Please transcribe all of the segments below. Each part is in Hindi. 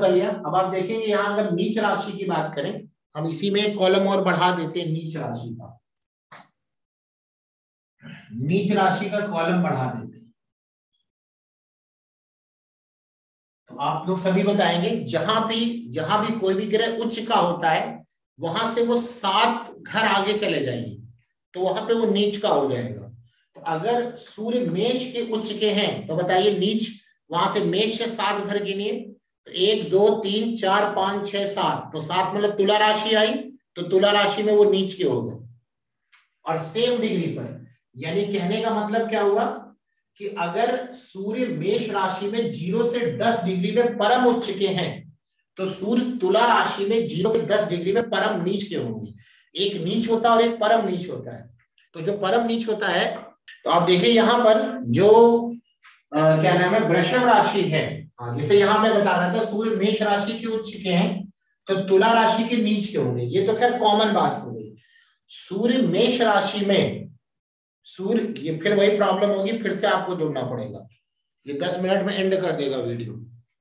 कर लिया। अब आप देखेंगे यहाँ अगर नीच राशि की बात करें, हम इसी में एक कॉलम और बढ़ा देते हैं नीच राशि का, नीच राशि का कॉलम बढ़ा देते हैं। तो आप लोग सभी बताएंगे जहां भी कोई भी ग्रह उच्च का होता है वहां से वो 7 घर आगे चले जाएंगे तो वहां पे वो नीच का हो जाएगा। तो अगर सूर्य मेष के उच्च के हैं तो बताइए नीच, वहां से मेष से 7 घर गिनिए, तो 1 2 3 4 5 6 7, तो 7 मतलब तुला राशि आई, तो तुला राशि में वो नीच के हो गए। और सेम डिग्री पर, यानी कहने का मतलब क्या हुआ कि अगर सूर्य मेष राशि में 0 से 10 डिग्री में परम उच्च के हैं तो सूर्य तुला राशि में 0 से 10 डिग्री में परम नीच के होंगे। एक नीच होता है और एक परम नीच होता है। तो जो परम नीच होता है, तो आप देखिए यहाँ पर जो क्या नाम है वृषभ राशि है, जैसे यहाँ मैं बता रहा था सूर्य मेष राशि के उच्च के हैं तो तुला राशि के नीच के होंगे, ये तो खैर कॉमन बात हो गई। सूर्य मेष राशि में सूर्य, ये फिर वही प्रॉब्लम होगी, फिर से आपको जुड़ना पड़ेगा, ये 10 मिनट में एंड कर देगा वीडियो,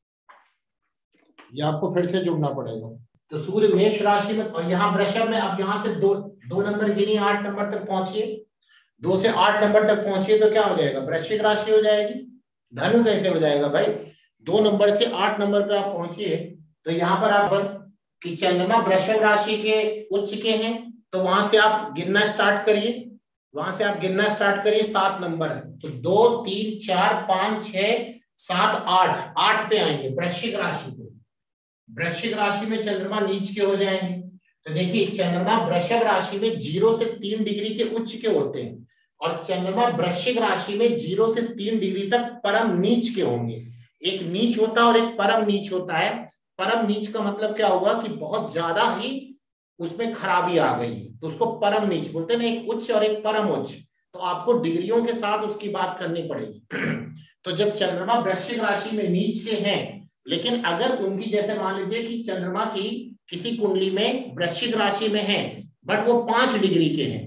ये आपको फिर से जुड़ना पड़ेगा। तो सूर्य मेष राशि में और यहाँ वृषभ में, आप यहाँ से दो नंबर गिनिए, 8 नंबर तक पहुंचिए, 2 से 8 नंबर तक पहुंचिए तो क्या हो जाएगा, वृश्चिक राशि हो जाएगी। धनु कैसे हो जाएगा भाई, 2 नंबर से 8 नंबर पे आप पहुंचिए तो यहाँ पर आप कि चंद्रमा वृषभ राशि के उच्च के हैं तो वहां से आप गिनना स्टार्ट करिए, वहां से आप गिनना स्टार्ट करिए, 7 नंबर है तो 2 3 4 5 6 7 8 पे आएंगे वृश्चिक राशि पे। वृश्चिक राशि में चंद्रमा नीच के हो जाएंगे। तो देखिए चंद्रमा वृषभ राशि में 0 से 3 डिग्री के उच्च के होते हैं और चंद्रमा वृश्चिक राशि में 0 से 3 डिग्री तक परम नीच के होंगे। एक नीच होता है और एक परम नीच होता है। परम नीच का मतलब क्या हुआ कि बहुत ज्यादा ही उसमें खराबी आ गई है तो उसको परम नीच बोलते हैं ना, एक उच्च और एक परम उच्च, तो आपको डिग्रियों के साथ उसकी बात करनी पड़ेगी। तो जब चंद्रमा वृश्चिक राशि में नीच के हैं, लेकिन अगर उनकी जैसे मान लीजिए कि चंद्रमा की किसी कुंडली में वृश्चिक राशि में है बट वो 5 डिग्री के हैं,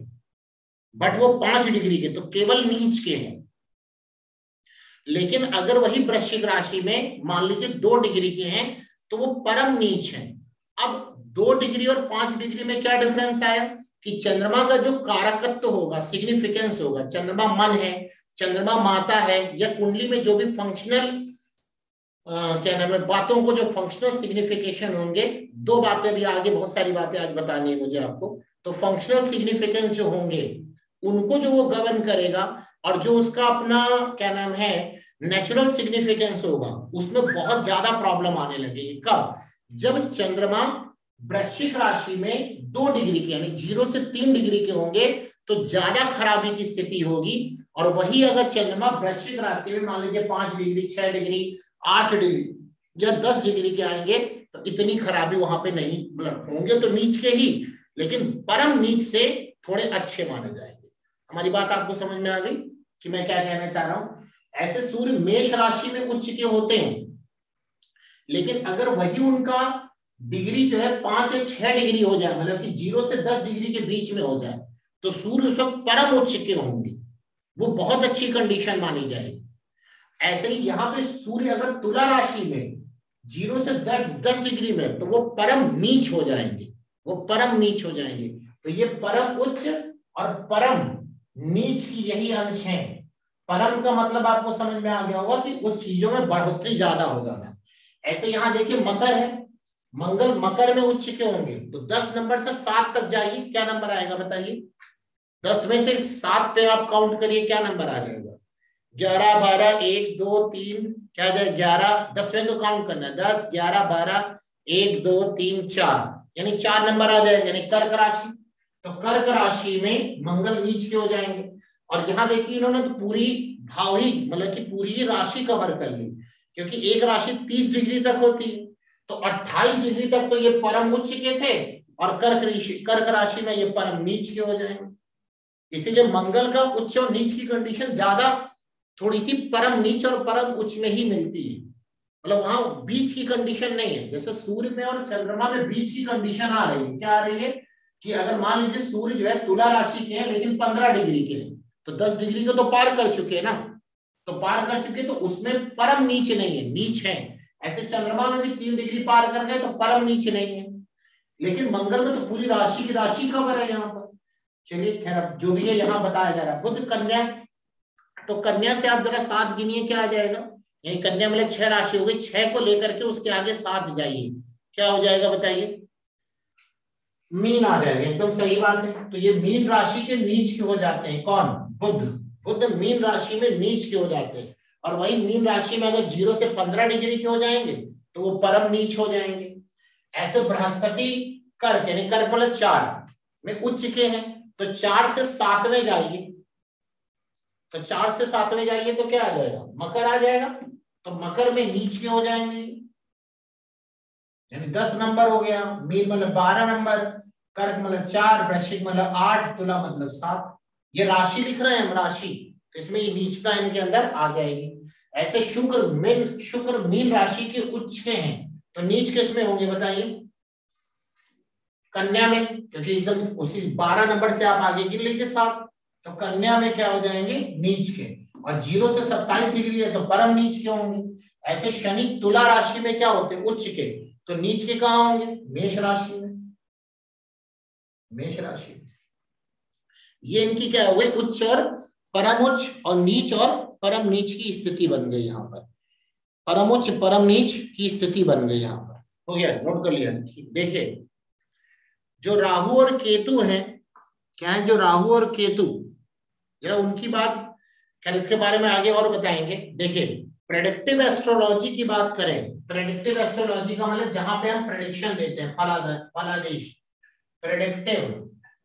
तो केवल नीच के हैं। लेकिन अगर वही वृश्चिक राशि में मान लीजिए 2 डिग्री के हैं तो वो परम नीच हैं। अब 2 डिग्री और 5 डिग्री में क्या डिफरेंस आया कि चंद्रमा का जो कारकत्व होगा, सिग्निफिकेंस होगा, चंद्रमा मन है, चंद्रमा माता है, या कुंडली में जो भी फंक्शनल क्या नाम है बातों को जो फंक्शनल सिग्निफिकेशन होंगे, 2 बातें भी आगे, बहुत सारी बातें आज बतानी है मुझे आपको। तो फंक्शनल सिग्निफिकेंस जो होंगे उनको जो वो गवर्न करेगा और जो उसका अपना क्या नाम है नेचुरल सिग्निफिकेंस होगा उसमें बहुत ज्यादा प्रॉब्लम आने लगेगी। कब, जब चंद्रमा वृश्चिक राशि में 2 डिग्री के यानी 0 से 3 डिग्री के होंगे तो ज्यादा खराबी की स्थिति होगी। और वही अगर चंद्रमा वृश्चिक राशि में मान लीजिए 5 डिग्री 6 डिग्री 8 डिग्री या 10 डिग्री के आएंगे तो इतनी खराबी वहां पे नहीं, मतलब होंगे तो नीच के ही, लेकिन परम नीच से थोड़े अच्छे माने जाएंगे। हमारी बात आपको समझ में आ गई कि मैं क्या कहना चाह रहा हूं। ऐसे सूर्य मेष राशि में उच्च के होते हैं, लेकिन अगर वही उनका डिग्री जो है 5 या 6 डिग्री हो जाए, मतलब कि 0 से 10 डिग्री के बीच में हो जाए तो सूर्य उस वक्त परम उच्च के होंगे, वो बहुत अच्छी कंडीशन मानी जाएगी। ऐसे ही यहाँ पे सूर्य अगर तुला राशि में 0 से 10 डिग्री में तो वो परम नीच हो जाएंगे, तो ये परम उच्च और परम नीच की यही अंश है। परम का मतलब आपको समझ में आ गया होगा कि उस चीजों में बढ़ोतरी ज्यादा हो जाना। ऐसे यहाँ देखिए मकर है, मंगल मकर में उच्च के होंगे तो 10 नंबर से 7 तक जाइए, क्या नंबर आएगा बताइए। 10 में से 7 पे आप काउंट करिए, क्या नंबर आ जाएगा। 11 12 1 2 3 क्या जाए 11, 10 में तो काउंट करना है, 10 11 12 1 2 3 4, यानी 4 नंबर आ जाएगा, यानी कर्क राशि। तो कर्क राशि में मंगल नीच के हो जाएंगे। और यहाँ देखिए इन्होंने तो पूरी भाव ही मतलब कि पूरी ही राशि कवर कर ली, क्योंकि एक राशि 30 डिग्री तक होती है तो 28 डिग्री तक तो ये परम उच्च के थे और कर्क राशि में ये परम नीच के हो जाएंगे। इसीलिए मंगल का उच्च और नीच की कंडीशन ज्यादा थोड़ी सी परम नीच और परम उच्च में ही मिलती है, मतलब वहां बीच की कंडीशन नहीं है। जैसे सूर्य में और चंद्रमा में बीच की कंडीशन आ रही है, क्या आ रही है कि अगर मान लीजिए सूर्य जो है तुला राशि के हैं लेकिन 15 डिग्री के हैं तो 10 डिग्री को तो पार कर चुके हैं ना, तो पार कर चुके तो उसमें परम नीच नहीं है, नीच है। ऐसे चंद्रमा में भी 3 डिग्री पार कर गए तो परम नीच नहीं है, लेकिन मंगल में तो पूरी राशि की राशि खबर है यहाँ पर। चलिए खैर, अब जो भी है यहाँ बताया जा रहा है। बुध कन्या, तो कन्या से आप जरा 7 गिनिए, क्या आ जाएगा? यानी कन्या मतलब 6 राशि हो गई, 6 को लेकर के उसके आगे 7 जाइए, क्या हो जाएगा बताइए? मीन आ जाएगा। एकदम सही बात है। तो ये मीन राशि के नीच के हो जाते हैं। कौन? बुध। बुध मीन राशि में नीच के हो जाते हैं। और वही मीन राशि में अगर 0 से 15 डिग्री के हो जाएंगे तो वो परम नीच हो जाएंगे। ऐसे बृहस्पति कर्क, यानी कर्क मतलब 4 में उच्च के हैं, तो 4 से 7वें जाइए, तो 4 से 7वें जाइए तो क्या आ जाएगा? मकर आ जाएगा। तो मकर में नीच के हो जाएंगे, यानी 10 नंबर हो गया। मीन मतलब 12 नंबर, कर्क मतलब 4, वृश्चिक मतलब 8, तुला मतलब 7। ये राशि लिख रहे हैं हम, राशि, तो इसमें ये नीचता इनके अंदर आ जाएगी। ऐसे शुक्र मीन राशि के उच्च के हैं, तो नीच किसमें होंगे बताइए? कन्या में, क्योंकि एकदम उसी 12 नंबर से आप आगे गिन लीजिए 7, तो कन्या में क्या हो जाएंगे? नीच के। और 0 से 27 डिग्री है तो परम नीच के होंगे। ऐसे शनि तुला राशि में क्या होते हैं? उच्च के, तो नीच के कहां होंगे? मेष राशि में। मेष राशि, ये इनकी क्या हो गई? उच्च और परम उच्च, और नीच और परम नीच की स्थिति बन गई यहाँ पर। परम उच्च परम नीच की स्थिति बन गई यहाँ पर। हो गया, नोट कर लिया। देखिए, जो राहु और केतु हैं, क्या है? जो राहु और केतु, जरा उनकी बात, खैर इसके बारे में आगे और बताएंगे। देखिए, प्रेडिक्टिव एस्ट्रोलॉजी की बात करें, प्रेडिक्टिव एस्ट्रोलॉजी का मतलब जहां पे हम प्रेडिक्शन देते हैं, फलादेश। प्रेडिक्टिव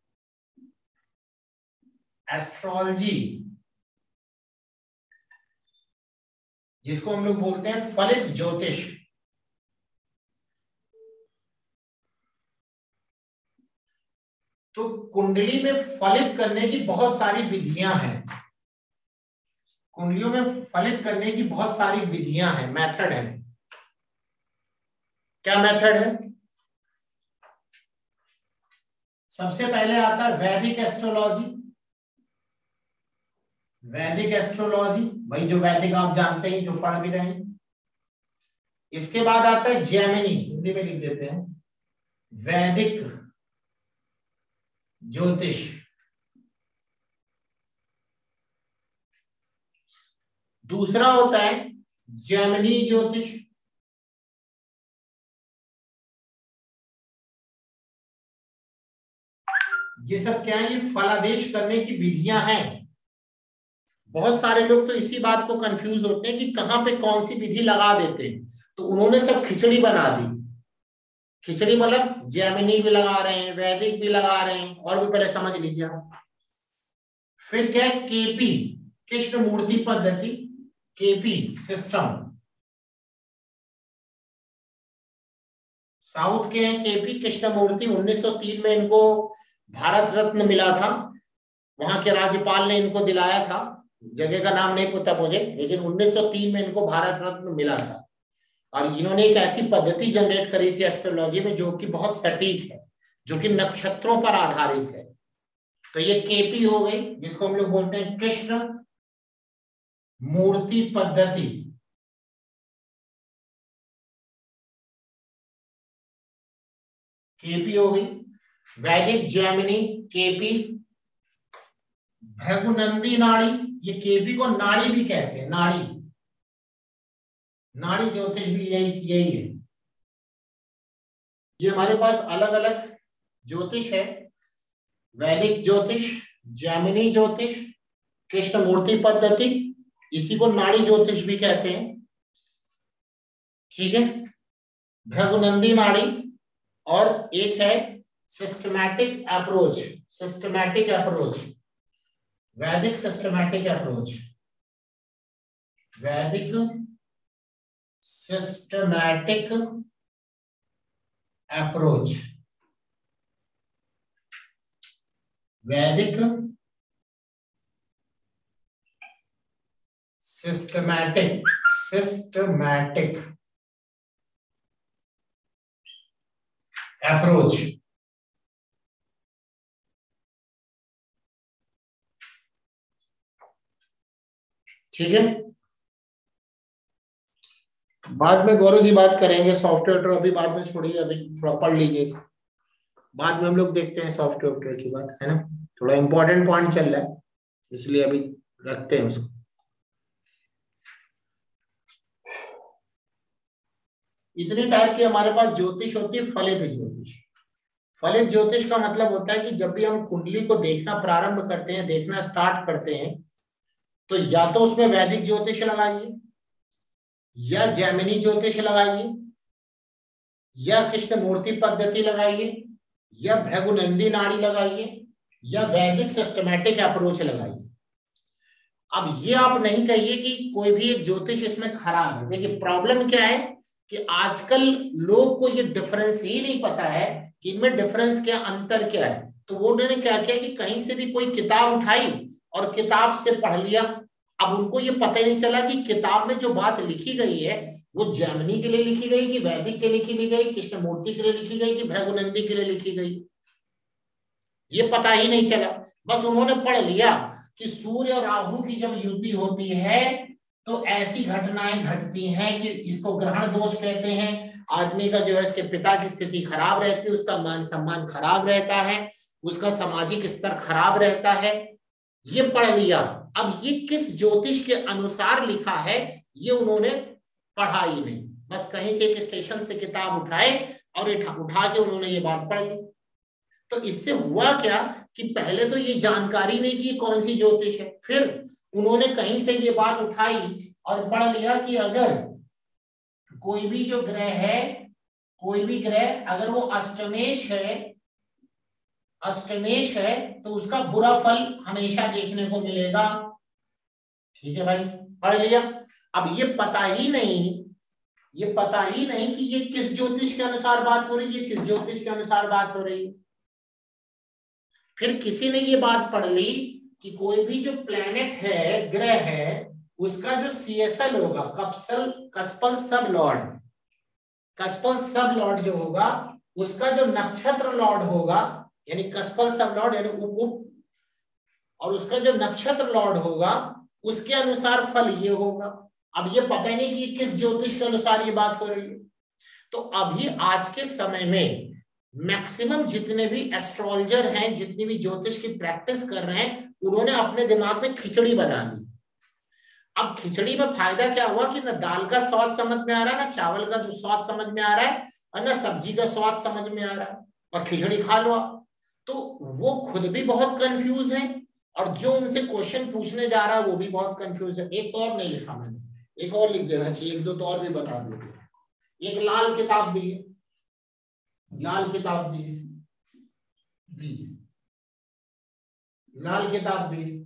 एस्ट्रोलॉजी, जिसको हम लोग बोलते हैं फलित ज्योतिष। तो कुंडली में फलित करने की बहुत सारी विधियां हैं। कुंडलियों में फलित करने की बहुत सारी विधियां हैं, मेथड है। क्या मेथड है? सबसे पहले आता है वैदिक एस्ट्रोलॉजी। वैदिक एस्ट्रोलॉजी, वही जो वैदिक आप जानते हैं, जो पढ़ भी रहे हैं। इसके बाद आता है जैमिनी, हिंदी में लिख देते हैं, वैदिक ज्योतिष। दूसरा होता है जैमिनी ज्योतिष। ये सब क्या है? ये फलादेश करने की विधियां हैं। बहुत सारे लोग तो इसी बात को कंफ्यूज होते हैं कि कहां पे कौन सी विधि लगा देते हैं, तो उन्होंने सब खिचड़ी बना दी। खिचड़ी मतलब जैमिनी भी लगा रहे हैं, वैदिक भी लगा रहे हैं, और भी पहले समझ लीजिए आप। फिर क्या है? केपी, कृष्ण मूर्ति पद्धति, केपी सिस्टम। साउथ के हैं केपी कृष्णमूर्ति। 1903 में इनको भारत रत्न मिला था, वहां के राज्यपाल ने इनको दिलाया था। जगह का नाम नहीं पता मुझे, लेकिन 1903 में इनको भारत रत्न मिला था। और इन्होंने एक ऐसी पद्धति जनरेट करी थी एस्ट्रोलॉजी में जो कि बहुत सटीक है, जो कि नक्षत्रों पर आधारित है। तो ये केपी हो गई, जिसको हम लोग बोलते हैं कृष्ण मूर्ति पद्धति। केपी हो गई। वैदिक जैमिनी, केपी, भृगुनंदी नाड़ी। ये केपी को नाड़ी भी कहते हैं, नाड़ी, नाड़ी ज्योतिष भी यही है। ये हमारे पास अलग अलग ज्योतिष है, वैदिक ज्योतिष, जैमिनी ज्योतिष, कृष्ण मूर्ति पद्धति, इसी को नाड़ी ज्योतिष भी कहते हैं। ठीक है, भृगुनंदी नाड़ी, और एक है सिस्टमैटिक अप्रोच। सिस्टमैटिक अप्रोच, वैदिक सिस्टमैटिक अप्रोच, वैदिक सिस्टमैटिक अप्रोच, वैदिक सिस्टमैटिक अप्रोच। ठीक है, बाद में गौरव जी बात करेंगे सॉफ्टवेयर, अभी बाद में छोड़िए, अभी थोड़ा पढ़ लीजिए इसको, बाद में हम लोग देखते हैं सॉफ्टवेयर की बात, है ना। थोड़ा इंपॉर्टेंट पॉइंट चल रहा है इसलिए अभी रखते हैं उसको। इतनी टाइप की हमारे पास ज्योतिष होती है। फलित ज्योतिष, फलित ज्योतिष का मतलब होता है कि जब भी हम कुंडली को देखना प्रारंभ करते हैं, देखना स्टार्ट करते हैं, तो या तो उसमें वैदिक ज्योतिष लगाइए, या जैमिनी ज्योतिष लगाइए, या कृष्णमूर्ति पद्धति लगाइए, या भृगुनंदी नाड़ी लगाइए, या वैदिक सिस्टमैटिक अप्रोच लगाइए। अब ये आप नहीं कहिए कि कोई भी एक ज्योतिष इसमें खराब है। देखिए प्रॉब्लम क्या है कि आजकल लोग को ये डिफरेंस ही नहीं पता है कि इनमें डिफरेंस क्या, अंतर क्या है। तो वो उन्होंने क्या किया कि कहीं से भी कोई किताब उठाई और किताब से पढ़ लिया। अब उनको ये पता ही नहीं चला कि किताब में जो बात लिखी गई है वो जैमिनी के लिए लिखी गई कि वैदिक के लिए लिखी गई, कृष्णमूर्ति के लिए लिखी गई कि भृगुनंदी के लिए लिखी गई, ये पता ही नहीं चला। बस उन्होंने पढ़ लिया कि सूर्य और राहु की जब युति होती है तो ऐसी घटनाएं घटती हैं कि इसको ग्रहण दोष कहते हैं। आदमी का जो है उसके पिता की स्थिति खराब रहती है, उसका मान सम्मान खराब रहता है, उसका सामाजिक स्तर खराब रहता है। ये पढ़ लिया। अब ये किस ज्योतिष के अनुसार लिखा है ये उन्होंने पढ़ा ही नहीं, बस कहीं से एक स्टेशन से किताब उठाए और उठा के उन्होंने ये बात पढ़ ली। तो इससे हुआ क्या कि पहले तो ये जानकारी नहीं कि कौन सी ज्योतिष है, फिर उन्होंने कहीं से ये बात उठाई और पढ़ लिया कि अगर कोई भी जो ग्रह है, कोई भी ग्रह अगर वो अष्टमेश है तो उसका बुरा फल हमेशा देखने को मिलेगा। ठीक है भाई, पढ़ लिया। अब ये पता ही नहीं कि ये किस ज्योतिष के अनुसार बात हो रही है, किस ज्योतिष के अनुसार बात हो रही है। फिर किसी ने ये बात पढ़ ली कि कोई भी जो प्लैनेट है, ग्रह है, उसका जो CSL होगा, कस्पल सब लॉर्ड जो होगा, उसका जो नक्षत्र लॉर्ड होगा, यानी कस्पल सब लॉर्ड यानी उप, और उसका जो नक्षत्र लॉर्ड होगा उसके अनुसार फल ये होगा। अब ये पता नहीं कि किस ज्योतिष के अनुसार ये बात हो रही है। तो अभी आज के समय में मैक्सिमम जितने भी एस्ट्रोलॉजर हैं, जितनी भी ज्योतिष की प्रैक्टिस कर रहे हैं, उन्होंने अपने दिमाग में खिचड़ी बना ली। अब खिचड़ी में फायदा क्या हुआ कि ना दाल का स्वाद समझ में आ रहा है, ना चावल का स्वाद समझ में आ रहा है, और ना सब्जी का स्वाद समझ में आ रहा है, और खिचड़ी खा लो। तो वो खुद भी बहुत कंफ्यूज है और जो उनसे क्वेश्चन पूछने जा रहा है वो भी बहुत कंफ्यूज है। एक और नहीं लिखा मैंने, एक और लिख देना चाहिए, एक दो तो और भी बता दो। एक लाल किताब भी है, लाल किताब भी है, लाल किताब भी है।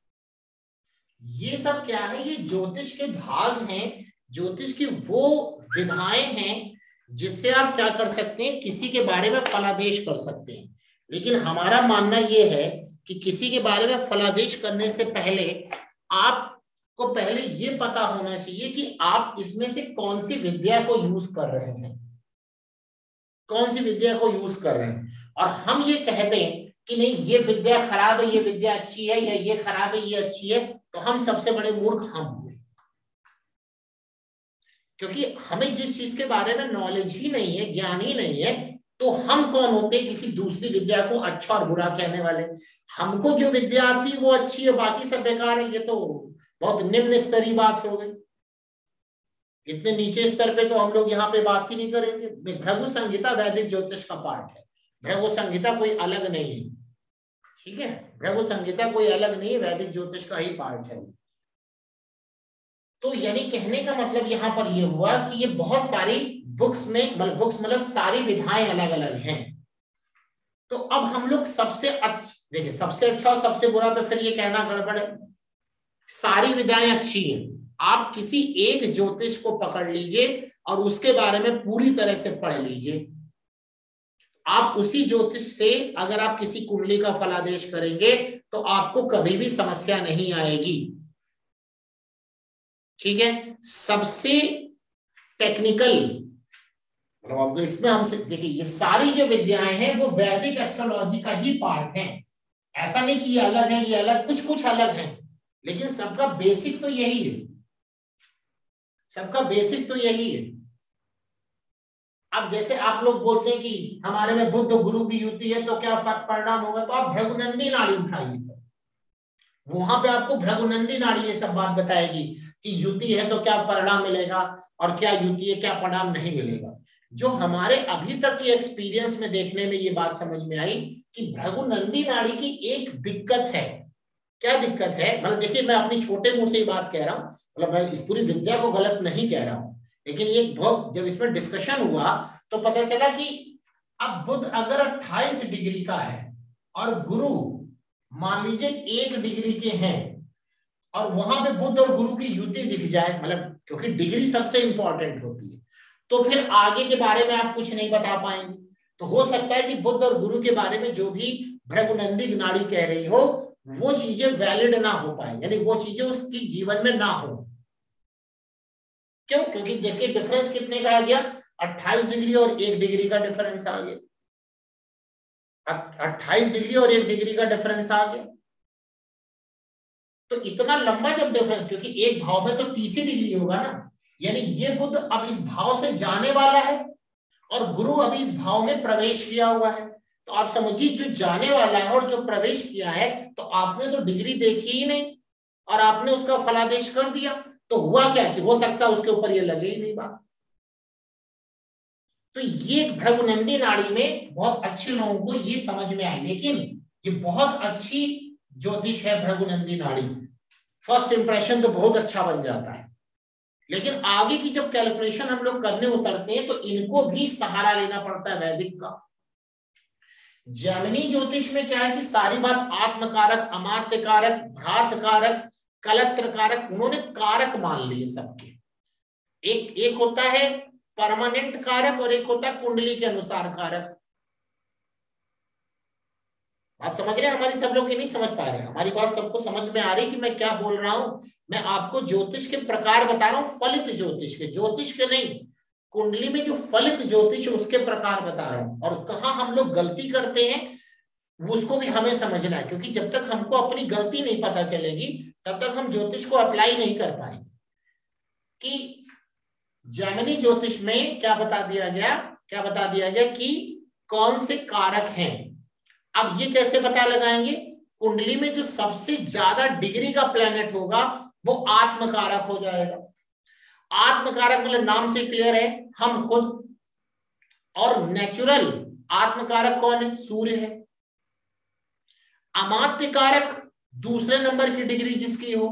ये सब क्या है? ये ज्योतिष के भाग हैं, ज्योतिष की वो विधाएं हैं जिससे आप क्या कर सकते हैं, किसी के बारे में फलादेश कर सकते हैं। लेकिन हमारा मानना यह है कि किसी के बारे में फलादेश करने से पहले आपको पहले ये पता होना चाहिए कि आप इसमें से कौन सी विद्या को यूज कर रहे हैं, कौन सी विद्या को यूज कर रहे हैं। और हम ये कह दें कि नहीं ये विद्या खराब है, ये विद्या अच्छी है, या ये खराब है, ये अच्छी है, तो हम सबसे बड़े मूर्ख हम हुए। क्योंकि हमें जिस चीज के बारे में नॉलेज ही नहीं है, ज्ञान ही नहीं है, तो हम कौन होते हैं किसी दूसरी विद्या को अच्छा और बुरा कहने वाले। हमको जो विद्या आती है वो अच्छी है, बाकी सब बेकार है, ये तो बहुत निम्न स्तरीय बात हो गई। इतने नीचे स्तर पे तो हम लोग यहाँ पे बात ही नहीं करेंगे। भृगु संहिता वैदिक ज्योतिष का पार्ट है, भृगु संहिता कोई अलग नहीं है, ठीक है। भृगु संहिता कोई अलग नहीं है, वैदिक ज्योतिष का ही पार्ट है। तो यानी कहने का मतलब यहाँ पर ये हुआ कि ये बहुत सारी बुक्स में, मतलब सारी विधाएं अलग अलग हैं। तो अब हम लोग सबसे देखिए, सबसे अच्छा और सबसे बुरा तो फिर ये कहना गड़बड़ है। सारी विधाएं अच्छी हैं, आप किसी एक ज्योतिष को पकड़ लीजिए और उसके बारे में पूरी तरह से पढ़ लीजिए। आप उसी ज्योतिष से अगर आप किसी कुंडली का फलादेश करेंगे तो आपको कभी भी समस्या नहीं आएगी, ठीक है। सबसे टेक्निकल, मतलब आपको इसमें हमसे देखिए, ये सारी जो विद्याएं हैं वो वैदिक एस्ट्रोलॉजी का ही पार्ट है। ऐसा नहीं कि ये अलग है, ये अलग, कुछ कुछ अलग है, लेकिन सबका बेसिक तो यही है। सबका बेसिक तो यही है। अब जैसे आप लोग बोलते हैं कि हमारे में बुध गुरु की युति है तो क्या परिणाम होगा, तो आप भृगुनंदी नाड़ी उठाइए, वहां पे आपको भृगुनंदी नाड़ी ये सब बात बताएगी कि युति है तो क्या परिणाम मिलेगा और क्या युति है क्या परिणाम नहीं मिलेगा। जो हमारे अभी तक के एक्सपीरियंस में देखने में ये बात समझ में आई कि भृगुनंदी नाड़ी की एक दिक्कत है। क्या दिक्कत है, मतलब देखिए मैं अपनी छोटे मुंह से ही बात कह रहा हूँ, मतलब मैं इस पूरी विद्या को गलत नहीं कह रहा हूँ, लेकिन ये बहुत जब इसमें डिस्कशन हुआ तो पता चला कि अब बुध अगर 28 डिग्री का है और गुरु मान लीजिए 1 डिग्री के हैं और वहां पे बुध और गुरु की युति दिख जाए, मतलब क्योंकि डिग्री सबसे इंपॉर्टेंट होती है, तो फिर आगे के बारे में आप कुछ नहीं बता पाएंगे। तो हो सकता है कि बुध और गुरु के बारे में जो भी भृगुनंदी नाड़ी कह रही हो वो चीजें वैलिड ना हो पाए, यानी वो चीजें उसकी जीवन में ना हो। क्यों? क्योंकि देखिए डिफरेंस कितने का आ गया, 28 डिग्री और 1 डिग्री का डिफरेंस आ गया, 28 डिग्री और 1 डिग्री का डिफरेंस आ गया। तो इतना लंबा जब डिफरेंस, क्योंकि एक भाव में तो 30 डिग्री होगा ना, यानी ये बुध अब इस भाव से जाने वाला है और गुरु अभी इस भाव में प्रवेश किया हुआ है। तो आप समझिए जो जाने वाला है और जो प्रवेश किया है, तो आपने तो डिग्री देखी ही नहीं और आपने उसका फलादेश कर दिया, तो हुआ क्या कि हो सकता है उसके ऊपर ये लगे ही नहीं बात। तो ये भृगुनंदी नाड़ी में बहुत अच्छे लोगों को ये समझ में आए, लेकिन ये बहुत अच्छी ज्योतिष है भृगुनंदी नाड़ी, फर्स्ट इंप्रेशन तो बहुत अच्छा बन जाता है, लेकिन आगे की जब कैलकुलेशन हम लोग करने उतरते हैं तो इनको भी सहारा लेना पड़ता है वैदिक का। जैमिनी ज्योतिष में क्या है कि सारी बात आत्मकारक, अमात्य कारक, भ्रात कारक, कलत्र कारक, उन्होंने कारक मान लिए सबके। एक होता है परमानेंट कारक और एक होता है कुंडली के अनुसार कारक। आप समझ रहे हैं हमारी, सब लोग ये नहीं समझ पा रहे हैं, हमारी बात सबको समझ में आ रही कि मैं क्या बोल रहा हूं। मैं आपको ज्योतिष के प्रकार बता रहा हूं, फलित ज्योतिष के, ज्योतिष के नहीं, कुंडली में जो फलित ज्योतिष है उसके प्रकार बता रहा हूं। और कहाँ हम लोग गलती करते हैं उसको भी हमें समझना है, क्योंकि जब तक हमको अपनी गलती नहीं पता चलेगी तब तक हम ज्योतिष को अप्लाई नहीं कर पाएंगे। कि जैमिनी ज्योतिष में क्या बता दिया गया कि कौन से कारक हैं। अब ये कैसे पता लगाएंगे, कुंडली में जो सबसे ज्यादा डिग्री का प्लैनेट होगा वो आत्मकारक हो जाएगा। आत्मकारक मतलब नाम से क्लियर है, हम खुद। और नेचुरल आत्मकारक कौन है, सूर्य है। अमात्य कारक दूसरे नंबर की डिग्री जिसकी हो,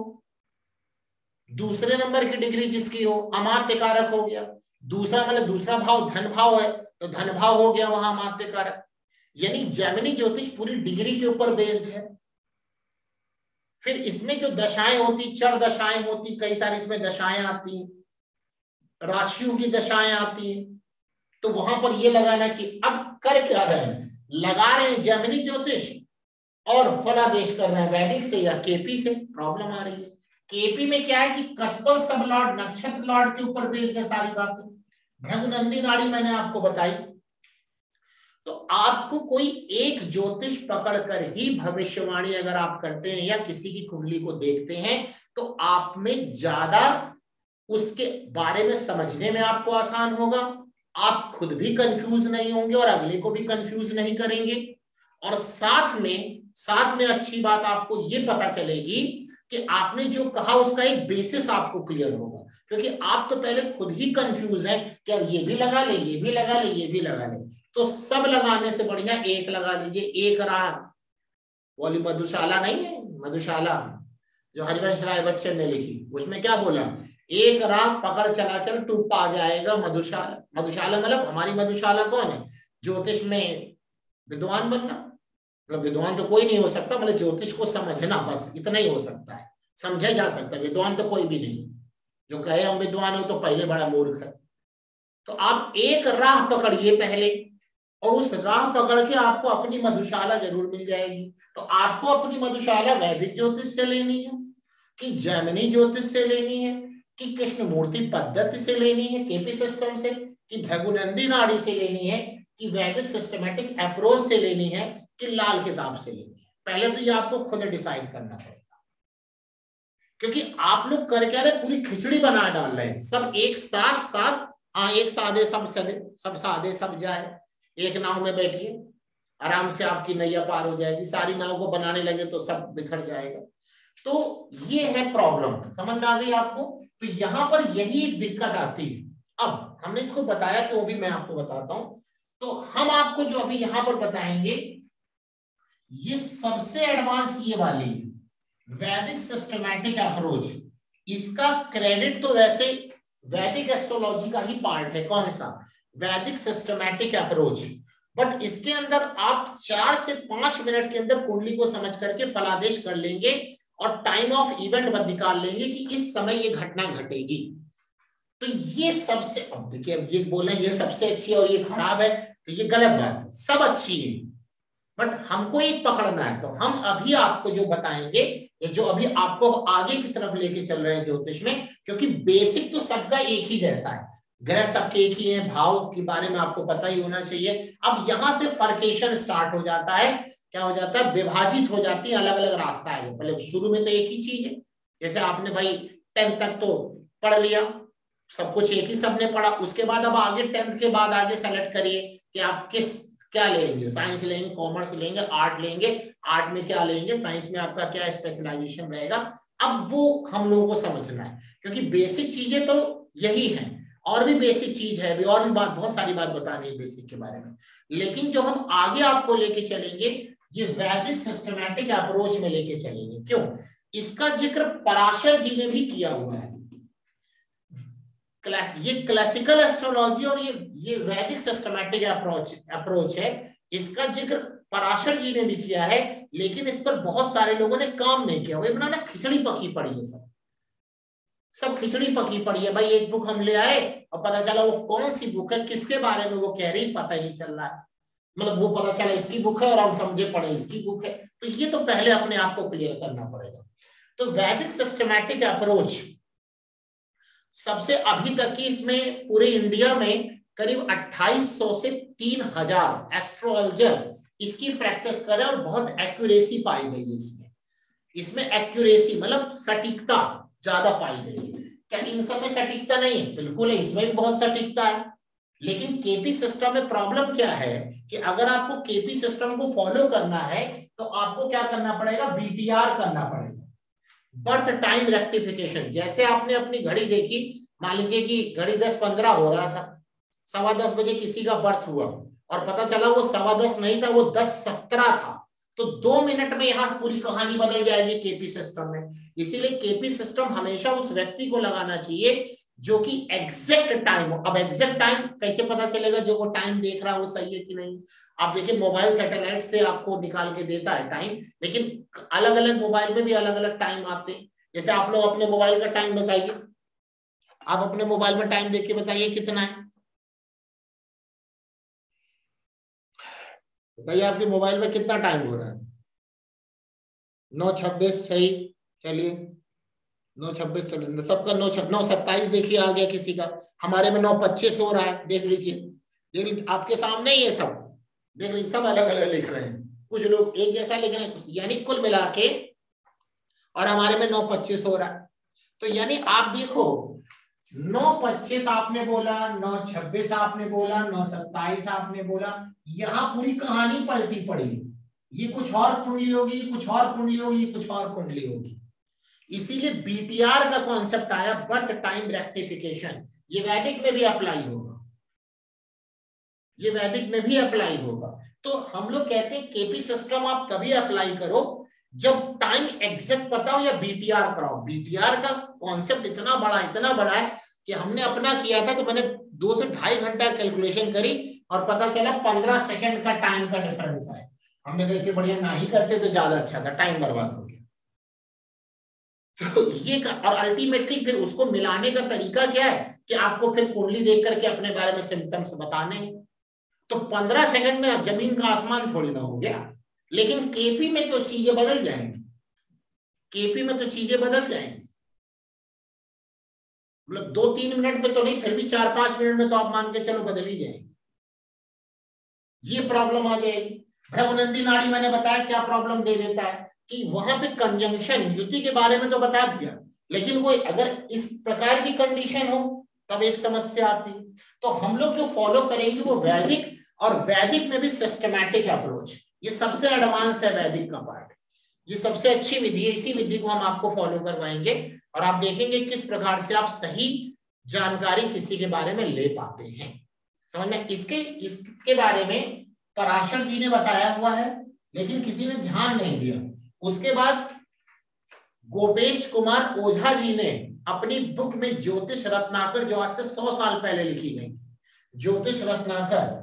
दूसरे नंबर की डिग्री जिसकी हो अमात्य कारक हो गया। दूसरा मतलब दूसरा भाव धन भाव है तो धन भाव हो गया वहां अमात्य कारक। यानी जैमिनी ज्योतिष पूरी डिग्री के ऊपर बेस्ड है। फिर इसमें जो दशाएं होती, चर दशाएं होती, कई सारी इसमें दशाएं आती हैं, राशियों की दशाएं आती हैं, तो वहां पर ये लगाना चाहिए। अब कर क्या रहे हैं, लगा रहे हैं जैमिनी ज्योतिष और फलादेश कर रहे हैं वैदिक से या केपी से। प्रॉब्लम आ रही है। केपी में क्या है कि कसबल सब लॉर्ड, नक्षत्र लॉर्ड के ऊपर बेस्ड है सारी बातें। भृगुनंदी नाड़ी मैंने आपको बताई। तो आपको कोई एक ज्योतिष पकड़कर ही भविष्यवाणी अगर आप करते हैं या किसी की कुंडली को देखते हैं तो आप में ज्यादा उसके बारे में समझने में आपको आसान होगा। आप खुद भी कंफ्यूज नहीं होंगे और अगले को भी कंफ्यूज नहीं करेंगे। और साथ में अच्छी बात आपको ये पता चलेगी कि आपने जो कहा उसका एक बेसिस आपको क्लियर होगा, क्योंकि आप तो पहले खुद ही कंफ्यूज हैं कि ये भी लगा ले, ये भी लगा ले, ये भी लगा ले। तो सब लगाने से बढ़िया एक लगा लीजिए। एक राह वाली मधुशाला नहीं है, मधुशाला जो हरिवंश राय बच्चन ने लिखी, उसमें क्या बोला, एक राह पकड़ चला चल तू पा जाएगा मधुशाला। मधुशाला मतलब हमारी मधुशाला कौन है, ज्योतिष में विद्वान बनना। मतलब विद्वान तो कोई नहीं हो सकता, मतलब ज्योतिष को समझना, बस इतना ही हो सकता है, समझा जा सकता है। विद्वान तो कोई भी नहीं, जो कहे हम विद्वान हो तो पहले बड़ा मूर्ख है। तो आप एक राह पकड़िए पहले, और उस राह पकड़ के आपको अपनी मधुशाला जरूर मिल जाएगी। तो आपको अपनी मधुशाला वैदिक ज्योतिष से लेनी है कि जैमिनी ज्योतिष से लेनी है कि कृष्णमूर्ति पद्धति से लेनी है, केपी सिस्टम से, कि भृगुनंदी नाड़ी से लेनी है, कि वैदिक सिस्टमैटिक अप्रोच से लेनी है, कि लाल किताब से लेनी है। पहले तो ये आपको खुद डिसाइड करना पड़ेगा, क्योंकि आप लोग कर क्या रहे, पूरी खिचड़ी बना डाल रहे हैं, सब एक साथ साथ, हाँ एक सादे सब सदे, सब सादे सब जाए, एक नाव में बैठिए, आराम से आपकी नैया पार हो जाएगी। सारी नाव को बनाने लगे तो सब बिखर जाएगा। तो ये है प्रॉब्लम, समझ में आ गई आपको। तो यहां पर यही एक दिक्कत आती है। अब हमने इसको बताया कि वो भी मैं आपको बताता हूं। तो हम आपको जो अभी यहां पर बताएंगे, ये सबसे एडवांस ये वाली वैदिक सिस्टमैटिक अप्रोच, इसका क्रेडिट तो वैसे वैदिक एस्ट्रोलॉजी का ही पार्ट है। कौन सा? वैदिक सिस्टमैटिक अप्रोच। बट इसके अंदर आप 4 से 5 मिनट के अंदर कुंडली को समझ करके फलादेश कर लेंगे और टाइम ऑफ इवेंट निकाल लेंगे कि इस समय ये घटना घटेगी। तो ये सबसे, अब देखिए, अब ये बोले ये सबसे अच्छी है और ये खराब है, तो ये गलत बात है। सब अच्छी है, बट हमको एक पकड़ना है। तो हम अभी आपको जो बताएंगे, जो अभी आपको आगे की तरफ लेके चल रहे हैं ज्योतिष में, क्योंकि बेसिक तो सबका एक ही जैसा है, ग्रह सबके एक ही है, भाव के बारे में आपको पता ही होना चाहिए। अब यहां से फर्केशन स्टार्ट हो जाता है, क्या हो जाता है, विभाजित हो जाती है, अलग अलग रास्ता है। पहले शुरू में तो एक ही चीज है, जैसे आपने भाई 10th तक तो पढ़ लिया, सब कुछ एक ही सबने पढ़ा। उसके बाद अब आगे 10th के बाद आगे सेलेक्ट करिए कि आप क्या लेंगे, साइंस लेंगे, कॉमर्स लेंगे, आर्ट लेंगे, आर्ट में क्या लेंगे, साइंस में आपका क्या स्पेशलाइजेशन रहेगा। अब वो हम लोगों को समझना है, क्योंकि बेसिक चीजें तो यही हैं, और भी बेसिक चीज है भी, और भी बात, बहुत सारी बात बतानी है बेसिक के बारे में। लेकिन जो हम आगे आपको लेके चलेंगे, ये वैदिक सिस्टमैटिक अप्रोच में लेके चलेंगे। क्यों? इसका जिक्र पराशर जी ने भी किया हुआ है। ये क्लासिकल एस्ट्रोलॉजी और ये वैदिक सिस्टमैटिक अप्रोच है, इसका जिक्र पराशर जी ने भी किया है, लेकिन इस पर बहुत सारे लोगों ने काम नहीं किया। वही बनाना खिचड़ी पकी पड़ी है, सब खिचड़ी पकी पड़ी है भाई। एक बुक हम ले आए और पता चला वो कौन सी बुक है, किसके बारे में वो कह रही, पता ही नहीं चल रहा है। मतलब वो पता चला इसकी बुक है और हम समझे पड़े इसकी बुक है। तो ये तो पहले अपने आप को क्लियर करना पड़ेगा। तो वैदिक सिस्टमैटिक अप्रोच सबसे अभी तक की, इसमें पूरे इंडिया में करीब 2800 से 3000 एस्ट्रोलॉजर इसकी प्रैक्टिस कर रहे हैं और बहुत एक्यूरेसी पाई गई है इसमें एक्यूरेसी मतलब सटीकता ज्यादा पाई गई है। क्या इन सब में सटीकता नहीं है? बिल्कुल है, इसमें भी बहुत सटीकता है। लेकिन केपी सिस्टम में प्रॉब्लम क्या है कि अगर आपको केपी सिस्टम को फॉलो करना है तो आपको क्या करना पड़ेगा, बीटीआर करना पड़ेगा, बर्थ टाइम रेक्टिफिकेशन। जैसे आपने अपनी घड़ी देखी, मान लीजिए कि घड़ी 10:15 हो रहा था, 10:15 बजे किसी का बर्थ हुआ और पता चला वो 10:15 नहीं था, वो 10:17 था, तो 2 मिनट में यहाँ पूरी कहानी बदल जाएगी केपी सिस्टम में। इसीलिए केपी सिस्टम हमेशा उस व्यक्ति को लगाना चाहिए जो कि एग्जैक्ट टाइम हो। अब एग्जैक्ट टाइम कैसे पता चलेगा जो वो टाइम देख रहा है वो सही है कि नहीं? आप देखिए, मोबाइल सैटेलाइट से आपको निकाल के देता है टाइम, लेकिन अलग अलग मोबाइल में भी अलग अलग टाइम आते हैं। जैसे आप लोग अपने मोबाइल का टाइम बताइए, आप अपने मोबाइल में टाइम देख के बताइए कितना है, बताइए आपके मोबाइल में कितना टाइम हो रहा है। 9:26 सही, चलिए 9:26 चलिए, सबका 9:27 देखिए आ गया किसी का, हमारे में 9:25 हो रहा है, देख लीजिए आपके सामने ही है सब, देख लीजिए सब अलग अलग लिख रहे हैं, कुछ लोग एक जैसा लिख रहे हैं, यानी कुल मिला के, और हमारे में 9:25 हो रहा है। तो यानी आप देखो, 9:25 आपने बोला, 9:26 आपने बोला, 9:27 आपने बोला, यहाँ पूरी कहानी पलटी पड़ी। ये कुछ और कुंडली होगी, कुछ और कुंडली होगी, कुछ और कुंडली होगी। इसीलिए बीटीआर का कॉन्सेप्ट आया, बर्थ टाइम रेक्टिफिकेशन। ये वैदिक में भी अप्लाई होगा, ये वैदिक में भी अप्लाई होगा। तो हम लोग कहते हैं केपी सिस्टम आप तभी अप्लाई करो जब टाइम एग्जैक्ट पता हो या बीटीआर कराओ। बीटीआर का कॉन्सेप्ट इतना बड़ा है कि हमने अपना किया था तो मैंने 2 से 2.5 घंटा कैलकुलेशन करी और पता चला 15 सेकंड का टाइम का डिफरेंस है। हमने कैसे बढ़िया ना ही करते तो ज्यादा अच्छा था, टाइम बर्बाद हो गया। तो ये और अल्टीमेटली फिर उसको मिलाने का तरीका क्या है कि आपको फिर कुंडली देख करके अपने बारे में सिम्टम्स बताने हैं। तो 15 सेकंड में जमीन का आसमान थोड़ी ना हो गया। लेकिन केपी में तो चीजें बदल जाएंगी, केपी में तो चीजें बदल जाएंगी, मतलब 2-3 मिनट में तो नहीं, फिर भी 4-5 मिनट में तो आप मान के चलो बदल ही जाएंगे। ये प्रॉब्लम आ जाएगी। भ्रगुनंदी नाड़ी मैंने बताया क्या प्रॉब्लम दे देता है कि वहां पे कंजंक्शन, युति के बारे में तो बता दिया, लेकिन कोई अगर इस प्रकार की कंडीशन हो तब एक समस्या आती है। तो हम लोग जो फॉलो करेंगे वो वैदिक, और वैदिक में भी सिस्टमैटिक अप्रोच, ये सबसे एडवांस है वैदिक का पार्ट, ये सबसे अच्छी विधि है। इसी विधि को हम आपको फॉलो करवाएंगे और आप देखेंगे किस प्रकार से आप सही जानकारी किसी के बारे में ले पाते हैं। समझ में? इसके बारे में पराशर जी ने बताया हुआ है, लेकिन किसी ने ध्यान नहीं दिया। उसके बाद गोपेश कुमार ओझा जी ने अपनी बुक में ज्योतिष रत्नाकर, जो आज से 100 साल पहले लिखी गई, ज्योतिष रत्नाकर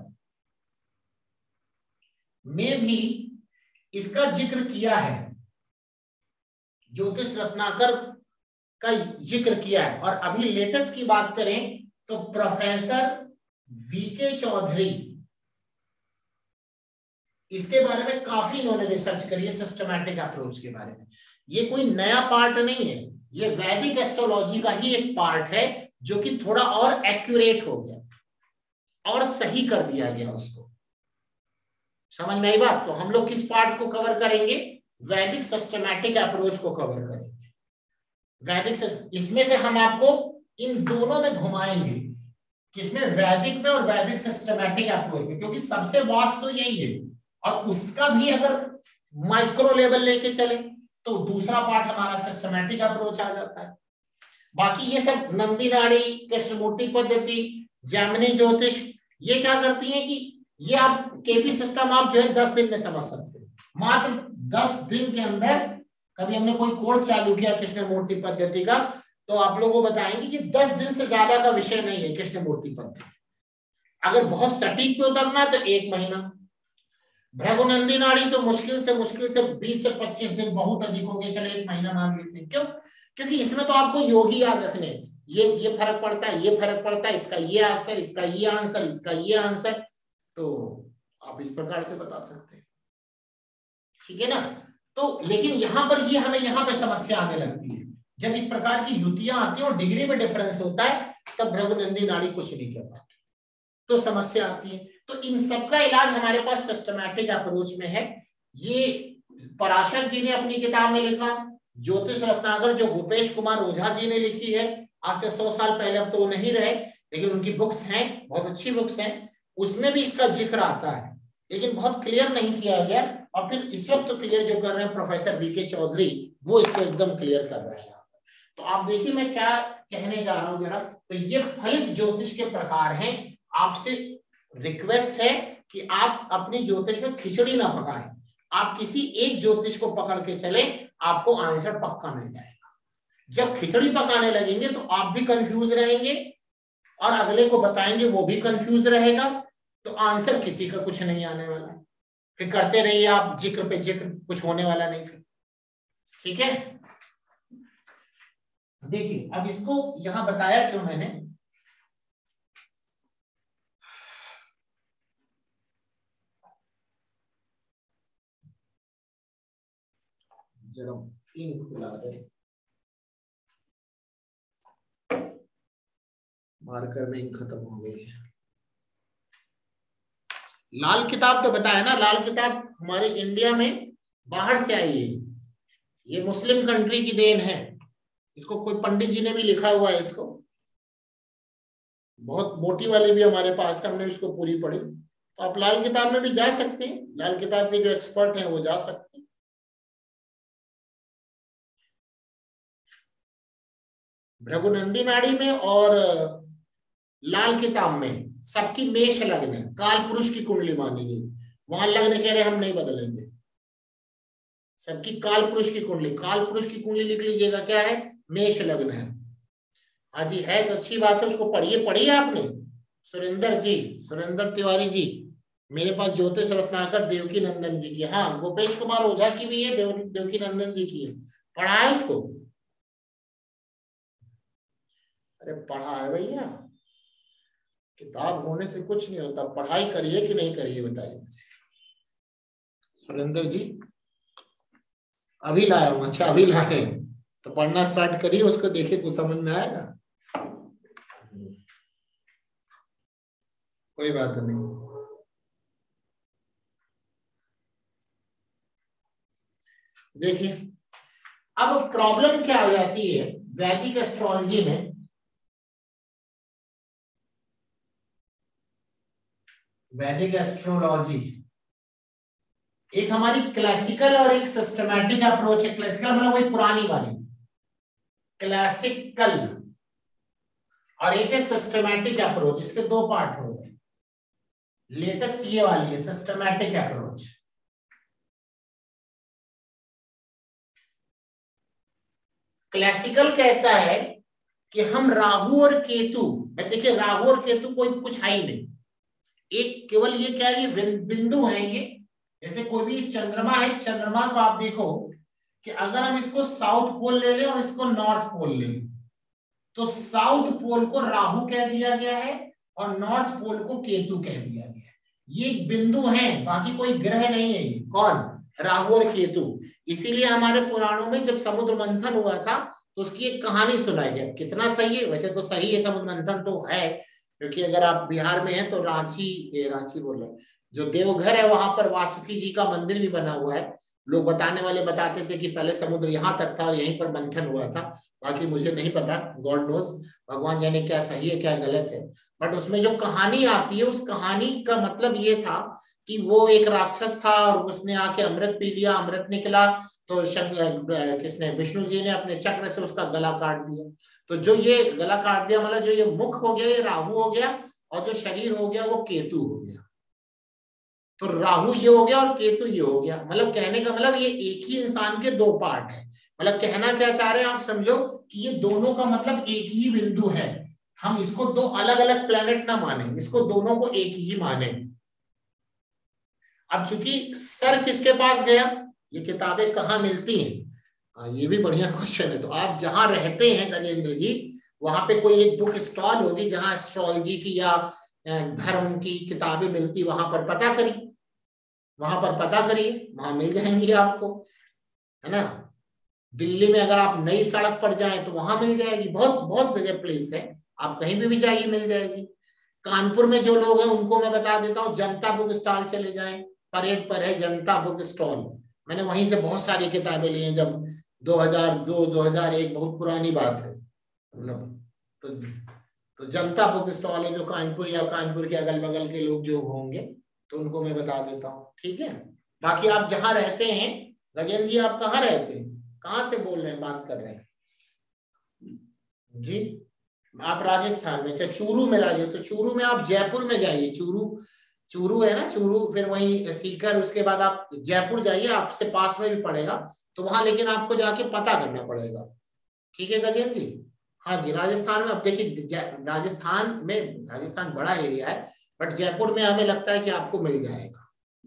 में भी इसका जिक्र किया है, ज्योतिष रत्नाकर का जिक्र किया है। और अभी लेटेस्ट की बात करें तो प्रोफेसर वीके चौधरी, इसके बारे में काफी इन्होंने रिसर्च करी है सिस्टमैटिक अप्रोच के बारे में। ये कोई नया पार्ट नहीं है, ये वैदिक एस्ट्रोलॉजी का ही एक पार्ट है जो कि थोड़ा और एक्यूरेट हो गया और सही कर दिया गया उसको। समझ में आई बात? तो हम लोग किस पार्ट को कवर करेंगे? वैदिक सिस्टमैटिक अप्रोच को कवर करेंगे। वैदिक, इसमें से हम आपको इन दोनों में घुमाएंगे, किसमें? वैदिक में और वैदिक सिस्टमैटिक अप्रोच में, क्योंकि सबसे वास्ट तो यही है। और उसका भी अगर माइक्रो लेवल लेके चले तो दूसरा पार्ट हमारा सिस्टमैटिक अप्रोच आ जाता है। बाकी ये सब नंदी नाड़ी, कृष्णमूर्ति पद्धति, जैमिनी ज्योतिष, ये क्या करती है कि ये आप केपी सिस्टम आप जो है 10 दिन में समझ सकते हैं, मात्र 10 दिन के अंदर। कभी हमने कोई कोर्स चालू किया कृष्णमूर्ति पद्धति का, तो आप लोगों को बताएंगे कि 10 दिन से ज्यादा का विषय नहीं है कृष्णमूर्ति पद्धति। अगर बहुत सटीक पे उतरना तो 1 महीना। भृगुनंदी नाड़ी तो मुश्किल से 20 से 25 दिन, बहुत अधिक हो गए, चले 1 महीना मान लेते हैं। क्यों? क्योंकि इसमें तो आपको योग ही याद रखने, ये फर्क पड़ता है, ये फर्क पड़ता है, इसका ये आंसर, इसका ये आंसर, इसका ये आंसर, तो आप इस प्रकार से बता सकते हैं। ठीक है ना? तो लेकिन यहां पर ये हमें यहां पे समस्या आने लगती है जब इस प्रकार की युतियां आती है और डिग्री में डिफरेंस होता है, तब भृगुनंदी नाड़ी कुछ नहीं कर पाती, तो समस्या आती है। तो इन सबका इलाज हमारे पास सिस्टमैटिक अप्रोच में है। ये पराशर जी ने अपनी किताब में लिखा, ज्योतिष रत्नाकर जो भूपेश कुमार ओझा जी ने लिखी है आज से 100 साल पहले, अब तो वो नहीं रहे, लेकिन उनकी बुक्स हैं, बहुत अच्छी बुक्स हैं, उसमें भी इसका जिक्र आता है, लेकिन बहुत क्लियर नहीं किया गया। और फिर इस वक्त तो क्लियर जो कर रहे हैं प्रोफेसर वीके चौधरी, वो इसको एकदम क्लियर कर रहे हैं। तो आप देखिए मैं क्या कहने जा रहा हूं जरा। तो ये फलित ज्योतिष के प्रकार हैं। आपसे रिक्वेस्ट है कि आप अपनी ज्योतिष में खिचड़ी ना पकाएं, आप किसी एक ज्योतिष को पकड़ के चले, आपको आंसर पक्का मिल जाएगा। जब खिचड़ी पकाने लगेंगे तो आप भी कंफ्यूज रहेंगे और अगले को बताएंगे वो भी कंफ्यूज रहेगा, तो आंसर किसी का कुछ नहीं आने वाला है। फिर करते रहिए आप जिक्र पे जिक्र, कुछ होने वाला नहीं फिर। ठीक है? देखिए अब इसको यहां बताया क्यों मैंने, जरा इंक खुला दे, मार्कर में इंक खत्म हो गई है। लाल किताब तो बताया ना, लाल किताब हमारे इंडिया में बाहर से आई है, ये मुस्लिम कंट्री की देन है। इसको कोई पंडित जी ने भी लिखा हुआ है, इसको बहुत मोटी वाली भी हमारे पास है, हमने इसको पूरी पढ़ी। तो आप लाल किताब में भी जा सकते हैं, लाल किताब के जो एक्सपर्ट हैं वो जा सकते हैं। भृगुनंदी नाड़ी में और लाल किताब में सबकी मेष लग्न है, काल पुरुष की कुंडली मानी गई, वहां लग्न कह रहे हम नहीं बदलेंगे, सबकी काल पुरुष की कुंडली, काल पुरुष की कुंडली लिख लीजिएगा, क्या है? मेष लग्न है। हाँ जी, है तो अच्छी बात है, उसको पढ़िए आपने। सुरेंद्र जी, सुरेंद्र तिवारी जी, मेरे पास ज्योतिष रत्नाकर देवकी नंदन जी की, हाँ गोपेश कुमार ओझा की भी है, देवकी नंदन जी की है, पढ़ा है उसको? अरे पढ़ा है भैया, किताब होने से कुछ नहीं होता, पढ़ाई करिए कि नहीं करिए बताइए मुझे। सुरेंद्र जी अभी लाया हूं, अच्छा अभी लाए, तो पढ़ना स्टार्ट करिए, उसको देखिए कुछ समझ में आएगा, कोई बात नहीं। देखिए अब प्रॉब्लम क्या आ जाती है वैदिक एस्ट्रोलॉजी में वैदिक एस्ट्रोलॉजी एक हमारी क्लासिकल और एक सिस्टमैटिक अप्रोच है। क्लासिकल मतलब वही पुरानी वाली क्लासिकल, और एक है सिस्टमैटिक अप्रोच। इसके दो पार्ट हो गए। लेटेस्ट ये वाली है सिस्टमैटिक अप्रोच। क्लासिकल कहता है कि हम राहु और केतु, देखिए राहु और केतु कोई कुछ है ही नहीं, एक केवल ये क्या है, ये बिंदु है। ये जैसे कोई भी चंद्रमा है, चंद्रमा को आप देखो कि अगर हम इसको साउथ पोल ले लें और इसको नॉर्थ पोल ले लें, तो साउथ पोल को राहु कह दिया गया है और नॉर्थ पोल को केतु कह दिया गया है। ये बिंदु हैं, बाकी कोई ग्रह नहीं है। ये कौन? राहु और केतु। इसीलिए हमारे पुराणों में जब समुद्र मंथन हुआ था तो उसकी एक कहानी सुनाई गई। कितना सही है? वैसे तो सही है, समुद्र मंथन तो है, क्योंकि अगर आप बिहार में हैं तो रांची बोल रहे, जो देवघर है वहां पर वासुकी जी का मंदिर भी बना हुआ है। लोग बताने वाले बताते थे कि पहले समुद्र यहाँ तक था और यहीं पर मंथन हुआ था। बाकी मुझे नहीं पता, गॉड नोस, भगवान जाने क्या सही है क्या गलत है। बट उसमें जो कहानी आती है, उस कहानी का मतलब ये था कि वो एक राक्षस था और उसने आके अमृत पी लिया, अमृत निकला तो किसने, विष्णु जी ने अपने चक्र से उसका गला काट दिया। तो जो ये गला काट दिया मतलब जो ये मुख हो गया ये राहु हो गया, और जो शरीर हो गया वो केतु हो गया। तो राहु ये हो गया और केतु ये हो गया। मतलब कहने का मतलब ये एक ही इंसान के दो पार्ट है। मतलब कहना क्या चाह रहे हैं आप समझो कि ये दोनों का मतलब एक ही बिंदु है। हम इसको दो अलग अलग प्लेनेट ना माने, इसको दोनों को एक ही माने। अब चूंकि सर किसके पास गया, ये किताबें कहाँ मिलती हैं, ये भी बढ़िया क्वेश्चन है। तो आप जहां रहते हैं गजेंद्र जी, वहां पे कोई एक बुक स्टॉल होगी जहां एस्ट्रोलॉजी की या धर्म की किताबें मिलती, वहां पर पता करिए, वहां पर पता करिए, वहां मिल जाएंगी आपको, है ना। दिल्ली में अगर आप नई सड़क पर जाएं तो वहां मिल जाएगी, बहुत बहुत जगह प्लेस है, आप कहीं भी जाइए मिल जाएगी। कानपुर में जो लोग हैं उनको मैं बता देता हूँ, जनता बुक स्टॉल चले जाएं, परेड पर है जनता बुक स्टॉल। मैंने वहीं से बहुत सारी किताबें ली हैं, जब 2002-2001, बहुत पुरानी बात है मतलब। तो जनता बुक स्टॉल है जो कानपुर या कानपुर के अगल बगल के लोग जो होंगे तो उनको मैं बता देता हूँ, ठीक है। बाकी आप जहां रहते हैं, गजेंद्र जी आप कहाँ रहते हैं, कहाँ से बोल रहे हैं, बात कर रहे हैं जी? आप राजस्थान में, चाहे चूरू में रहिए तो चूरू में आप जयपुर में जाइए, चूरू है ना, चूरू, फिर वहीं सीकर, उसके बाद आप जयपुर जाइए, आपसे पास में भी पड़ेगा तो वहां, लेकिन आपको जाके पता करना पड़ेगा, ठीक है गजेंद्र जी। हाँ जी, राजस्थान में अब देखिए, राजस्थान बड़ा एरिया है, बट जयपुर में हमें लगता है कि आपको मिल जाएगा।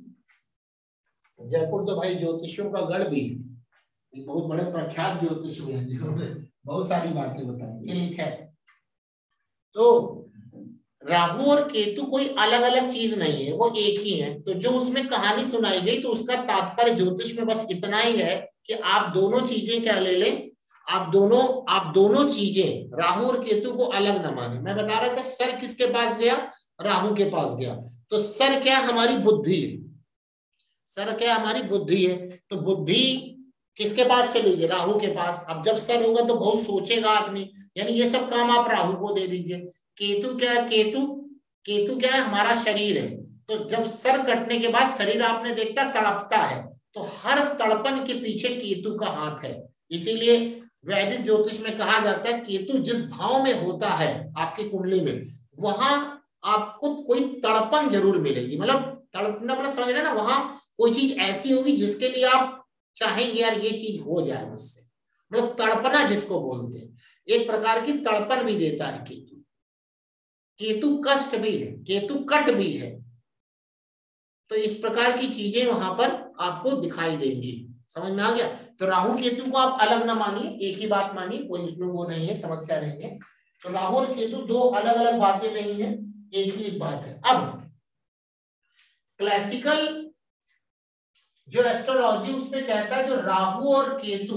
जयपुर तो भाई ज्योतिषियों का गढ़ भी है, बहुत बड़े प्रख्यात ज्योतिष हुए हैं जिन्होंने बहुत सारी बातें बताई। चलिए खैर, तो राहु और केतु कोई अलग अलग चीज नहीं है, वो एक ही है। तो जो उसमें कहानी सुनाई गई तो उसका तात्पर्य ज्योतिष में बस इतना ही है कि आप दोनों चीजें क्या ले लें, आप दोनों चीजें राहु और केतु को अलग न माने। मैं बता रहा था सर किसके पास गया, राहु के पास गया। तो सर क्या, हमारी बुद्धि है, सर क्या, हमारी बुद्धि है। तो बुद्धि किसके पास चली गई, राहु के पास। अब जब सर होगा तो बहुत सोचेगा आदमी, यानी ये सब काम आप राहु को दे दीजिए। केतु क्या है, केतु क्या है, हमारा शरीर है। तो जब सर कटने के बाद शरीर आपने देखता तड़पता है, तो हर तड़पन के पीछे केतु का हाथ है। इसीलिए वैदिक ज्योतिष में कहा जाता है केतु जिस भाव में होता है आपकी कुंडली में, वहां आपको कोई तड़पन जरूर मिलेगी। मतलब तड़पना मतलब समझ रहे ना, वहां कोई चीज ऐसी होगी जिसके लिए आप चाहेंगे यार ये चीज हो जाए मुझसे, मतलब तड़पना जिसको बोलते हैं, एक प्रकार की तड़पन भी देता है केतु। केतु कष्ट भी है, केतु कट भी है। तो इस प्रकार की चीजें वहां पर आपको दिखाई देंगी, समझ में आ गया। तो राहु केतु को आप अलग ना मानिए, एक ही बात मानिए, कोई उसमें वो नहीं है, समस्या नहीं है। तो राहु और केतु दो अलग अलग बातें नहीं है, एक ही एक बात है। अब क्लासिकल जो एस्ट्रोलॉजी उसमें कहता है जो राहु और केतु,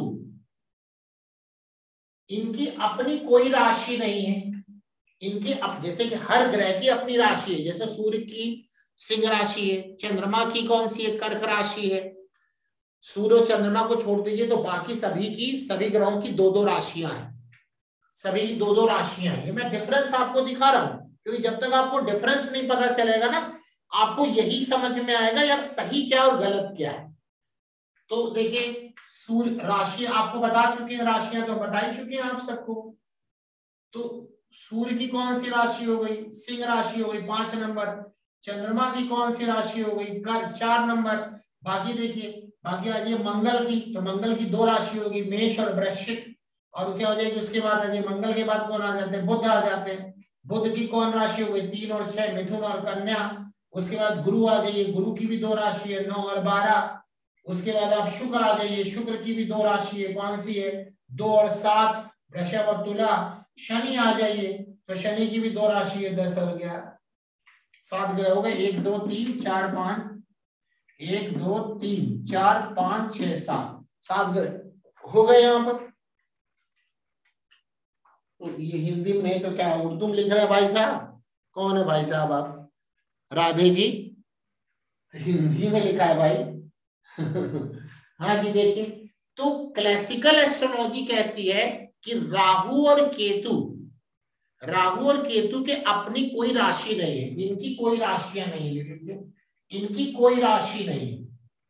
इनकी अपनी कोई राशि नहीं है, इनके जैसे कि हर ग्रह की अपनी राशि है। जैसे सूर्य की सिंह राशि है, चंद्रमा की कौन सी है, कर्क राशि है। सूर्य और चंद्रमा को छोड़ दीजिए तो बाकी सभी ग्रहों की दो दो राशियां हैं, सभी दो दो राशियां। ये मैं डिफरेंस आपको दिखा रहा हूं, क्योंकि जब तक आपको डिफरेंस नहीं पता चलेगा ना, आपको यही समझ में आएगा यार सही क्या और गलत क्या है। तो देखिए सूर्य राशि आपको बता चुके हैं, राशियां तो बता ही चुके हैं आप सबको। तो सूर्य की कौन सी राशि हो गई, सिंह राशि हो गई 5 नंबर। चंद्रमा की कौन सी राशि हो गई, कर्क 4 नंबर। बाकी देखिए, बाकी आ जाइए मंगल की, तो मंगल की 2 राशि होगी, मेष और वृश्चिक। और क्या हो जाएगी उसके बाद आ जाइए, मंगल के बाद कौन आ जाते हैं, बुध आ जाते हैं। बुध की कौन राशि हो गई, 3 और 6, मिथुन और कन्या। उसके बाद गुरु आ जाइए, गुरु की भी 2 राशि है, 9 और 12। उसके बाद आप शुक्र आ जाइए, शुक्र की भी 2 राशि है, कौन सी है, 2 और 7, वृषभ और तुला। शनि आ जाइए, तो शनि की भी 2 राशि है, 10 और 11। 7 ग्रह हो गए, 1 2 3 4 5, 1 2 3 4 5 6 7, 7 ग्रह हो गए यहाँ पर। तो ये हिंदी में नहीं तो क्या उर्दू में लिख रहे हैं भाई साहब? कौन है भाई साहब आप? राधे जी, हिंदी में लिखा है भाई। हाँ जी, देखिए तो क्लासिकल एस्ट्रोलॉजी कहती है कि राहु और केतु के अपनी कोई राशि नहीं है, इनकी कोई राशियां नहीं है, इनकी कोई राशि नहीं है।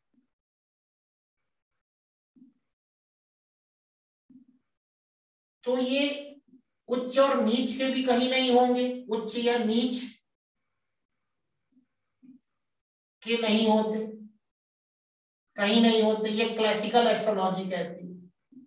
तो ये उच्च और नीच के भी कहीं नहीं होंगे, उच्च या नीच के नहीं होते, कहीं नहीं होते, ये क्लासिकल एस्ट्रोलॉजी कहती है।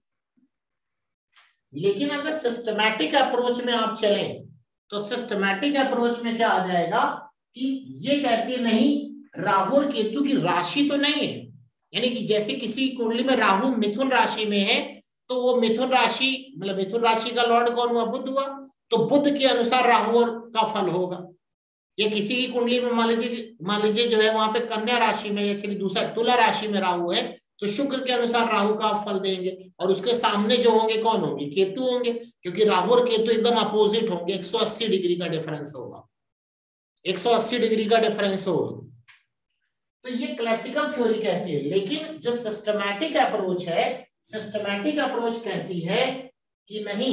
लेकिन अगर सिस्टमैटिक अप्रोच में आप चलें, तो सिस्टमैटिक अप्रोच में क्या आ जाएगा कि ये कहती है नहीं, राहु और केतु की राशि तो नहीं है। यानी कि जैसे किसी कुंडली में राहु मिथुन राशि में है, तो वो मिथुन राशि मतलब मिथुन राशि का लॉर्ड कौन हुआ, बुध हुआ, तो बुध के अनुसार राहु और का फल होगा। ये किसी की कुंडली में मान लीजिए जो है वहां पे कन्या राशि में, एक्चुअली दूसरा तुला राशि में राहु है, तो शुक्र के अनुसार राहु का आप फल देंगे। और उसके सामने जो होंगे कौन होंगे, केतु होंगे, क्योंकि राहु और केतु एकदम अपोजिट होंगे, 180 डिग्री का डिफरेंस होगा, 180 डिग्री का डिफरेंस होगा। तो ये क्लासिकल थ्योरी कहती है। लेकिन जो सिस्टमैटिक अप्रोच है, सिस्टमैटिक अप्रोच कहती है कि नहीं,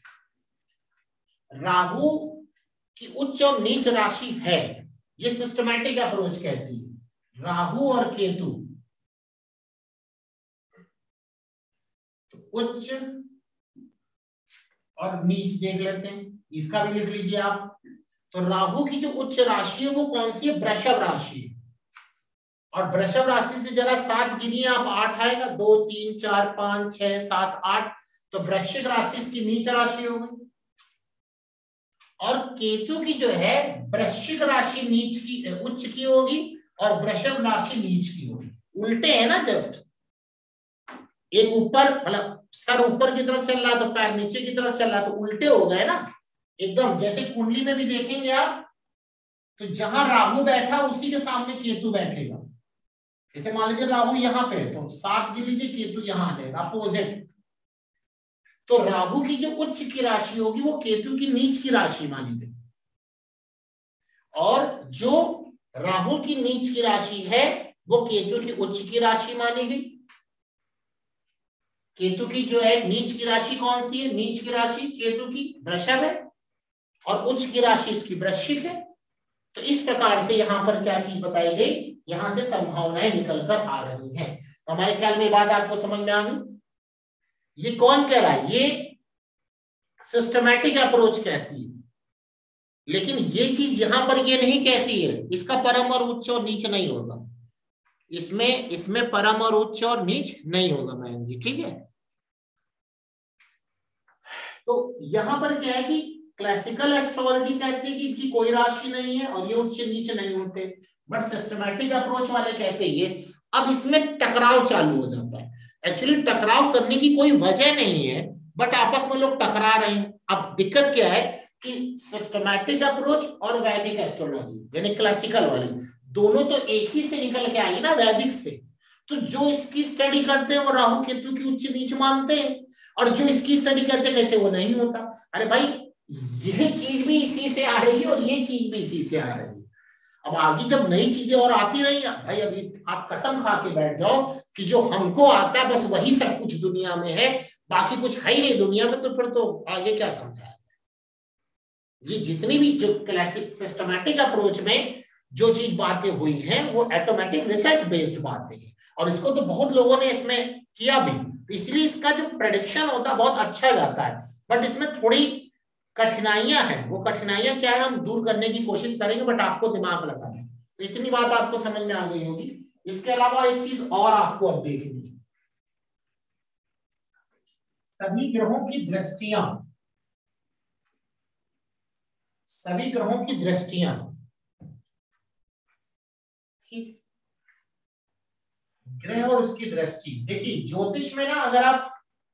राहु की उच्च और नीच राशि है, ये सिस्टमैटिक अप्रोच कहती है। राहु और केतु तो उच्च और नीच देख लेते हैं, इसका भी लिख लीजिए आप। तो राहु की जो उच्च राशि है वो कौन सी है, वृषभ राशि। और वृषभ राशि से जरा 7 गिनिए आप, 8 आएगा, 2 3 4 5 6 7 8, तो वृश्चिक राशि इसकी नीच राशि हो गई। और केतु की जो है वृश्चिक राशि नीच की उच्च की होगी, और वृषभ राशि नीच की होगी। उल्टे है ना, जस्ट एक ऊपर मतलब सर ऊपर की तरफ चल रहा है तो पैर नीचे की तरफ चल रहा है, तो उल्टे हो गए ना एकदम। जैसे कुंडली में भी देखेंगे आप, तो जहां राहु बैठा उसी के सामने केतु बैठेगा। जैसे मान लीजिए राहु यहाँ पे है, तो 7 गिन लीजिए, केतु यहाँ आ जाएगा अपोजिट। तो राहु की जो उच्च की राशि होगी वो केतु की नीच की राशि मानी गई, और जो राहु की नीच की राशि है वो केतु की उच्च की राशि मानी गई। केतु की जो है नीच की राशि कौन सी है, नीच की राशि केतु की वृषभ है, और उच्च की राशि इसकी वृश्चिक है। तो इस प्रकार से यहाँ पर क्या चीज बताई गई, यहां से संभावनाएं निकलकर आ रही हैं। तो हमारे ख्याल में ये बात आपको समझ में आ गई। ये कौन कह रहा है, ये सिस्टमैटिक अप्रोच कहती है। लेकिन ये चीज यहां पर ये नहीं कहती है, इसका परम और उच्च और नीच नहीं होगा, इसमें परम और उच्च और नीच नहीं होगा मैम जी, ठीक है। तो यहां पर क्या है कि क्लासिकल एस्ट्रोलॉजी कहती है कि इनकी कोई राशि नहीं है और ये उच्च नीच नहीं होते, बट सिस्टमैटिक अप्रोच वाले कहते हैं। अब इसमें टकराव चालू हो जाता है। एक्चुअली टकराव करने की कोई वजह नहीं है, बट आपस में लोग टकरा रहे हैं। अब दिक्कत क्या है कि सिस्टमैटिक अप्रोच और वैदिक एस्ट्रोलॉजी यानी क्लासिकल वाली दोनों तो एक ही से निकल के आई ना, वैदिक से। तो जो इसकी स्टडी करते हैं वो राहु केतु की उच्च नीच मानते हैं, और जो इसकी स्टडी करते कहते वो नहीं होता। अरे भाई, ये चीज भी इसी से आ रही है और ये चीज भी इसी से आ रही है। अब आगे जब नई चीजें और आती रही भाई, अभी आप कसम खा के बैठ जाओ कि जो हमको आता है बस वही सब कुछ दुनिया में है, बाकी कुछ है ही नहीं दुनिया में, तो फिर तो आगे क्या समझाया। ये जितनी भी जो क्लासिक सिस्टमैटिक अप्रोच में जो चीज बातें हुई हैं वो ऑटोमेटिक रिसर्च बेस्ड बातें हैं, और इसको तो बहुत लोगों ने इसमें किया भी, इसलिए इसका जो प्रेडिक्शन होता है बहुत अच्छा जाता है। बट इसमें थोड़ी कठिनाइयां हैं, वो कठिनाइयां क्या है हम दूर करने की कोशिश करेंगे, बट आपको दिमाग लगाना है। तो इतनी बात आपको समझ में आ गई होगी। इसके अलावा एक चीज और आपको अब देखनी है, सभी ग्रहों की दृष्टियां, सभी ग्रहों की दृष्टियां, ठीक, ग्रह और उसकी दृष्टि। देखिए ज्योतिष में ना अगर आप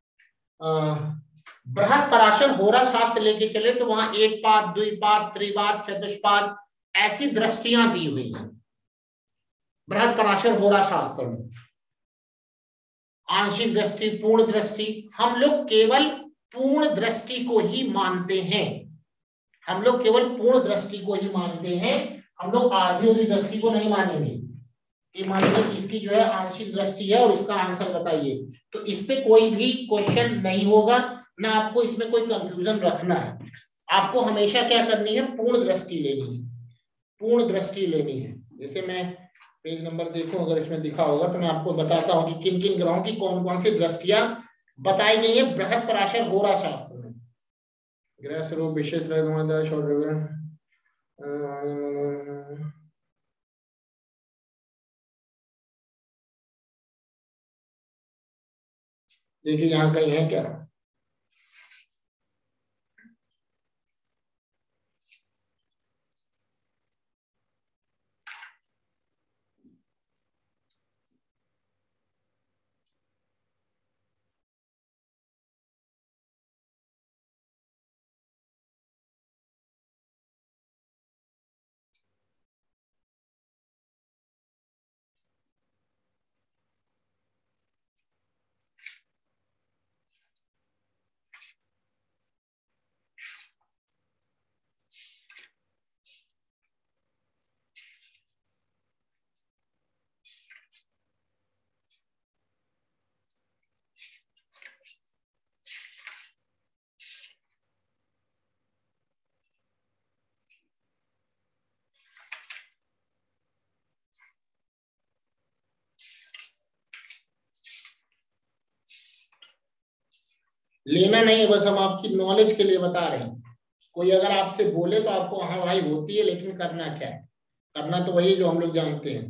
बृहद पराशर होरा शास्त्र लेके चले तो वहां एक पाद, द्विपाद, त्रिपाद, चतुष्पाद ऐसी दृष्टियां दी हुई हैं बृहद पराशर होरा शास्त्र में। आंशिक दृष्टि, पूर्ण दृष्टि, हम लोग केवल पूर्ण दृष्टि को ही मानते हैं, हम लोग केवल पूर्ण दृष्टि को ही मानते हैं, हम लोग आधी आधी दृष्टि को नहीं मानेंगे कि मान लीजिए इसकी जो है आंशिक दृष्टि है और इसका आंसर बताइए, तो इस पे कोई भी क्वेश्चन नहीं होगा, ना आपको इसमें कोई कंफ्यूजन रखना है। आपको हमेशा क्या करनी है, पूर्ण दृष्टि लेनी है, पूर्ण दृष्टि लेनी है। जैसे मैं पेज नंबर देखूं, अगर इसमें दिखा होगा तो मैं आपको बताता हूं कि किन किन ग्रहों की कौन कौन सी दृष्टियां बताई गई है बृहद पराशर होरा शास्त्र में। ग्रह स्वरूप विशेष देखिए यहाँ कहीं है क्या, लेना नहीं है, बस हम आपकी नॉलेज के लिए बता रहे हैं। कोई अगर आपसे बोले तो आपको हाँ भाई होती है, लेकिन करना क्या है, करना तो वही जो हम लोग जानते हैं,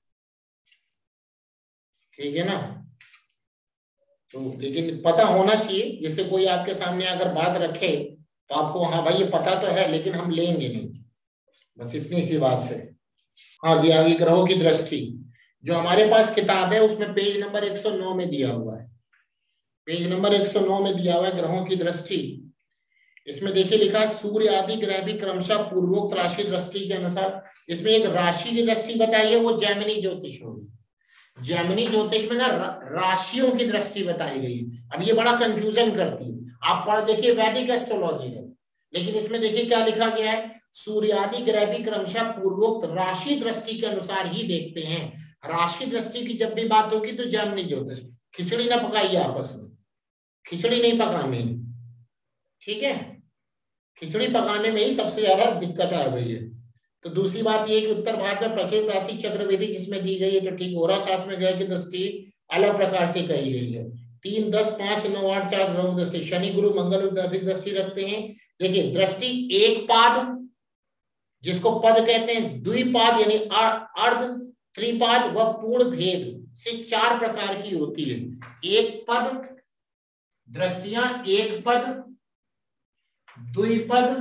ठीक है ना। तो लेकिन पता होना चाहिए, जैसे कोई आपके सामने अगर बात रखे तो आपको हाँ भाई ये पता तो है, लेकिन हम लेंगे नहीं, बस इतनी सी बात है। हाँ जी, आगे ग्रहों की दृष्टि, जो हमारे पास किताब है उसमें पेज नंबर 109 में दिया हुआ है, पेज नंबर 109 में दिया हुआ है ग्रहों की दृष्टि। इसमें देखिए लिखा है सूर्य आदि ग्रह भी क्रमशः पूर्वोक्त राशि दृष्टि के अनुसार, इसमें एक राशि की दृष्टि बताई है, वो जैमिनी ज्योतिष होगी। जैमिनी ज्योतिष में ना राशियों की दृष्टि बताई गई। अब ये बड़ा कंफ्यूजन करती है, आप पढ़ देखिए वैदिक एस्ट्रोलॉजी है, लेकिन इसमें देखिए क्या लिखा गया है, सूर्यादि ग्रह भी क्रमशः पूर्वोक्त राशि दृष्टि के अनुसार ही देखते हैं। राशि दृष्टि की जब भी बात होगी तो जैमिनी ज्योतिष, खिचड़ी ना पकाइए आपस में, खिचड़ी नहीं पकानी, ठीक है, खिचड़ी पकाने में ही सबसे ज्यादा दिक्कत आ गई है। तो दूसरी बात ये कि उत्तर भारत में प्रचलित राशि चक्रविधि जिसमें दी गई है, तो ठीक होरा शास्त्र में ग्रह की दृष्टि अलग प्रकार से कही गई है। 3, 10, 5, 9, 8 4 ग्रहों की दृष्टि, शनि गुरु मंगल अधिक दृष्टि रखते हैं। देखिए दृष्टि एक पाद जिसको पद कहते हैं, द्विपाद यानी अर्ध, त्रिपाद व पूर्ण भेद से 4 प्रकार की होती है। एक पद दृष्टियां, एक पद, द्विपद,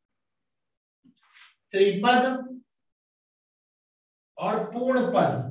त्रिपद और पूर्ण पद,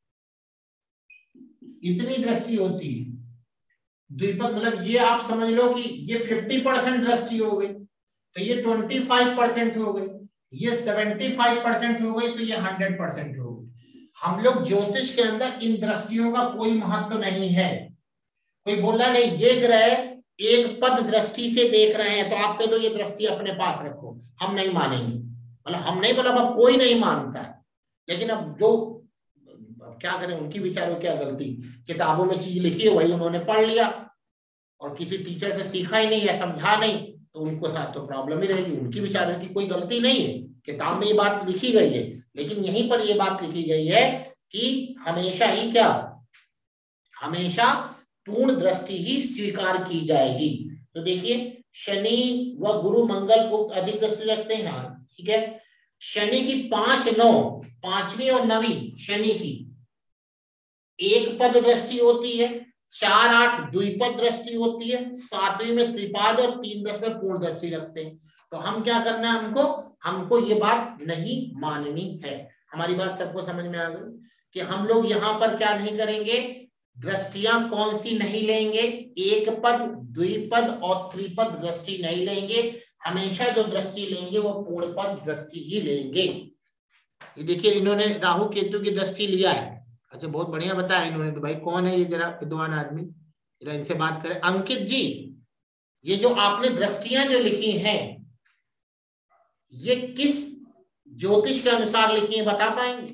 इतनी दृष्टि होती है। द्विपद मतलब ये आप समझ लो कि ये 50% दृष्टि हो गई, तो ये 25% हो गई, ये 75% हो गई, तो ये 100% हो गई। हम लोग ज्योतिष के अंदर इन दृष्टियों का कोई महत्व नहीं है। कोई बोला नहीं ये ग्रह एक पद दृष्टि से देख रहे हैं तो आप कह दो ये दृष्टि अपने पास रखो, हम नहीं मानेंगे। मतलब हम नहीं बोला, अब कोई नहीं मानता है, लेकिन अब जो अब क्या करें, उनकी बेचारों क्या गलती, किताबों में चीज लिखी है वही उन्होंने पढ़ लिया और किसी टीचर से सीखा ही नहीं या समझा नहीं, तो उनको साथ तो प्रॉब्लम ही रहेगी। उनकी बेचारों की कोई गलती नहीं है, किताब में ये बात लिखी गई है, लेकिन यहीं पर ये बात लिखी गई है कि हमेशा ही क्या, हमेशा पूर्ण दृष्टि ही स्वीकार की जाएगी। तो देखिए शनि व गुरु मंगल को अधिक दृष्टि रखते हैं, हाँ ठीक है। शनि की 5, 9, 5वीं और 9वीं शनि की एक पद दृष्टि होती है, 4, 8 द्विपद दृष्टि होती है, 7वीं में त्रिपाद और 3, 10 में पूर्ण दृष्टि रखते हैं। तो हम क्या करना है, हमको ये बात नहीं माननी है। हमारी बात सबको समझ में आ गई कि हम लोग यहाँ पर क्या नहीं करेंगे, दृष्टियां कौन सी नहीं लेंगे, एक पद, द्विपद और त्रिपद दृष्टि नहीं लेंगे। हमेशा जो दृष्टि लेंगे वो पूर्ण पद दृष्टि ही लेंगे। ये देखिए इन्होंने राहु केतु की दृष्टि लिया है। अच्छा बहुत बढ़िया बताया इन्होंने, तो भाई कौन है ये जरा विद्वान आदमी, जरा इनसे बात करें। अंकित जी, ये जो आपने दृष्टियां जो लिखी हैं ये किस ज्योतिष के अनुसार लिखी है, बता पाएंगे?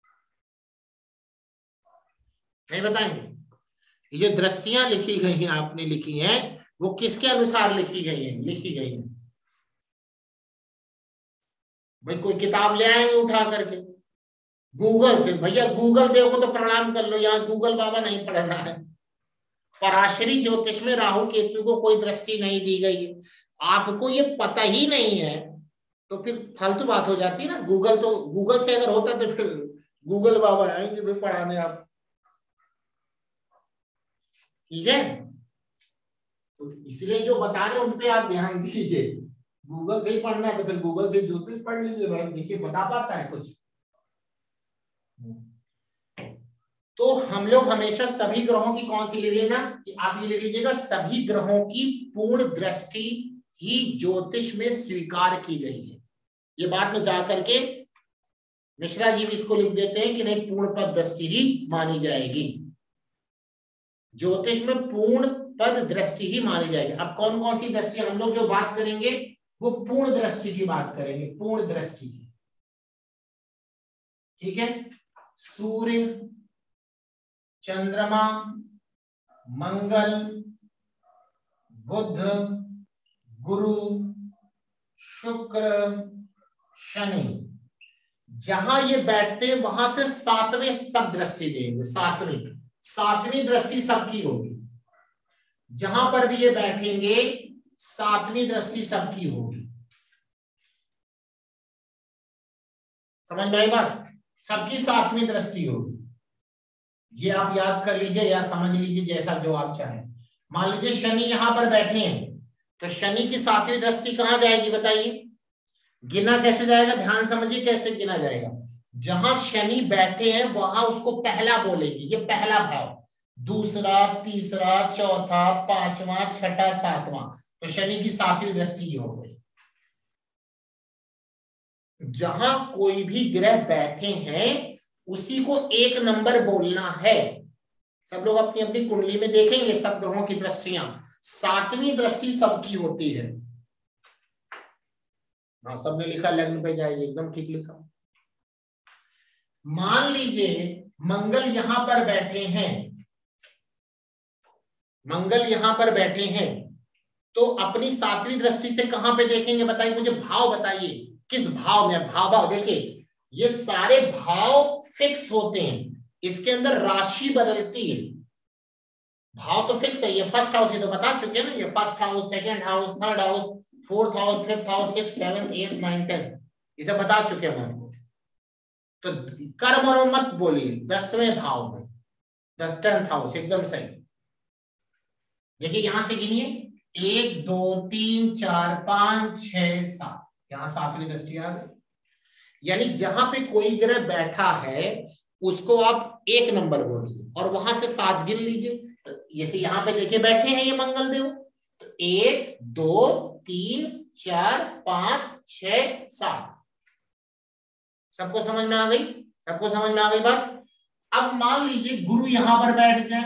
नहीं बताएंगे? ये जो दृष्टियां लिखी गई हैं, आपने लिखी हैं, वो किसके अनुसार लिखी गई है? लिखी गई है भाई कोई किताब ले आएंगे उठा करके गूगल से, भैया गूगल देखो तो प्रणाम कर लो, यहाँ गूगल बाबा नहीं पढ़ना है। पराशरी ज्योतिष में राहु केतु को कोई दृष्टि नहीं दी गई है, आपको ये पता ही नहीं है तो फिर फालतू बात हो जाती है ना। गूगल तो गूगल से अगर होता तो फिर गूगल बाबा आएंगे फिर पढ़ाने आप, ठीक है। तो इसलिए जो बता रहे हैं उन पे आप ध्यान दीजिए, गूगल से ही पढ़ना है तो फिर गूगल से ज्योतिष पढ़ लीजिए भाई, देखिए बता पाता है कुछ। तो हम लोग हमेशा सभी ग्रहों की कौन सी ले लेना, कि आप ये ले लीजिएगा, सभी ग्रहों की पूर्ण दृष्टि ही ज्योतिष में स्वीकार की गई है। ये बात में जाकर के मिश्रा जी भी इसको लिख देते हैं कि नहीं, पूर्ण पद दृष्टि ही मानी जाएगी, ज्योतिष में पूर्ण पद दृष्टि ही मानी जाएगी। अब कौन कौन सी दृष्टि हम लोग जो बात करेंगे वो पूर्ण दृष्टि की बात करेंगे, पूर्ण दृष्टि की, ठीक है। सूर्य, चंद्रमा, मंगल, बुध, गुरु, शुक्र, शनि, जहां ये बैठते हैं वहां से 7वें सब दृष्टि देंगे। 7वीं दृष्टि सबकी होगी, जहां पर भी ये बैठेंगे 7वीं दृष्टि सबकी होगी। समझ में आई बात? सबकी 7वीं दृष्टि होगी। ये आप याद कर लीजिए या समझ लीजिए जैसा जो आप चाहें। मान लीजिए शनि यहां पर बैठे हैं तो शनि की 7वीं दृष्टि कहां जाएगी बताइए? गिना कैसे जाएगा, ध्यान समझिए कैसे गिना जाएगा। जहां शनि बैठे हैं वहां उसको पहला बोलेगी, ये पहला भाव, दूसरा, तीसरा, चौथा, 5वां, 6ठा, 7वां, तो शनि की 7वीं दृष्टि ये हो गई। जहां कोई भी ग्रह बैठे हैं उसी को 1 नंबर बोलना है। सब लोग अपनी अपनी कुंडली में देखेंगे सब ग्रहों की दृष्टियां, 7वीं दृष्टि सबकी होती है। हाँ सबने लिखा, लग्न पे जाएगी, एकदम ठीक लिखा। मान लीजिए मंगल यहां पर बैठे हैं, मंगल यहां पर बैठे हैं तो अपनी 7वीं दृष्टि से कहां पे देखेंगे बताइए मुझे, भाव बताइए किस भाव में। भाव देखिए ये सारे भाव फिक्स होते हैं, इसके अंदर राशि बदलती है, भाव तो फिक्स है। ये फर्स्ट हाउस, ये तो बता चुके हैं ना, ये first house, second house, third house, 4th house, 5th house, 6th, 7th, 8th, 9th, 10th, इसे बता चुके हैं हमको। तो कर्म और मत बोलिए 10वें भाव में, 10th हाउस, एकदम सही। देखिए यहां से गिनिए, 1 2 3 4 5 6 7, यहां 7वीं दृष्टि आ गई। यानी जहां पे कोई ग्रह बैठा है उसको आप 1 नंबर बोलिए और वहां से 7 गिन लीजिए। जैसे यहाँ पे देखिए बैठे हैं ये मंगल देव, तो 1 2 3 4 5 6 7, सबको समझ में आ गई? सबको समझ में आ गई बात? अब मान लीजिए गुरु यहां पर बैठ जाए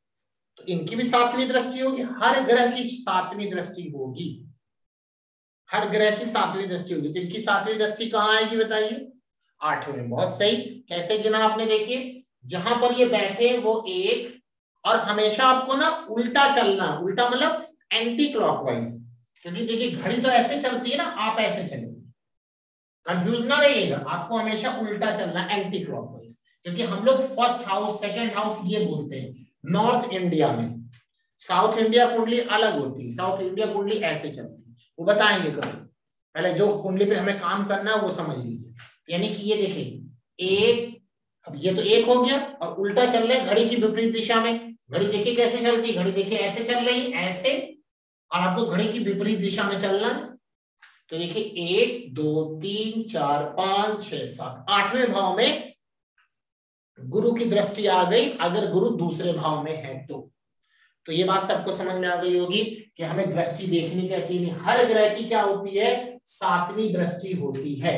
तो इनकी भी 7वीं दृष्टि होगी, हर ग्रह की 7वीं दृष्टि होगी, हर ग्रह की सातवीं दृष्टि होगी, तो इनकी सातवीं दृष्टि कहाँ आएगी बताइए? 8वें। बहुत सही। कैसे गिना आपने? देखिए जहां पर ये बैठे वो 1, और हमेशा आपको ना उल्टा चलना, उल्टा मतलब एंटी क्लॉकवाइज, क्योंकि देखिए घड़ी तो ऐसे चलती है ना, आप ऐसे चलेंगे, कंफ्यूज ना रहिएगा, आपको हमेशा उल्टा चलना, एंटी क्लॉकवाइज, क्योंकि हम लोग फर्स्ट हाउस सेकंड हाउस ये बोलते हैं नॉर्थ इंडिया में। साउथ इंडिया कुंडली अलग होती है, साउथ इंडिया कुंडली ऐसे चलती है, वो बताएंगे कभी। पहले जो कुंडली पे हमें काम करना है वो समझ लीजिए। यानी कि ये देखिए 1, अब ये तो 1 हो गया और उल्टा चल रहे घड़ी की विपरीत दिशा में। घड़ी देखिए कैसे चलती है, घड़ी देखिए ऐसे चल रही है, ऐसे, और आपको घड़ी की विपरीत दिशा में चलना है। तो देखिए 1 2 3 4 5 6 7, 8वें भाव में गुरु की दृष्टि आ गई, अगर गुरु दूसरे भाव में है तो ये बात सबको समझ में आ गई होगी कि हमें दृष्टि देखनी कैसी नहीं। हर ग्रह की क्या होती है? 7वीं दृष्टि होती है,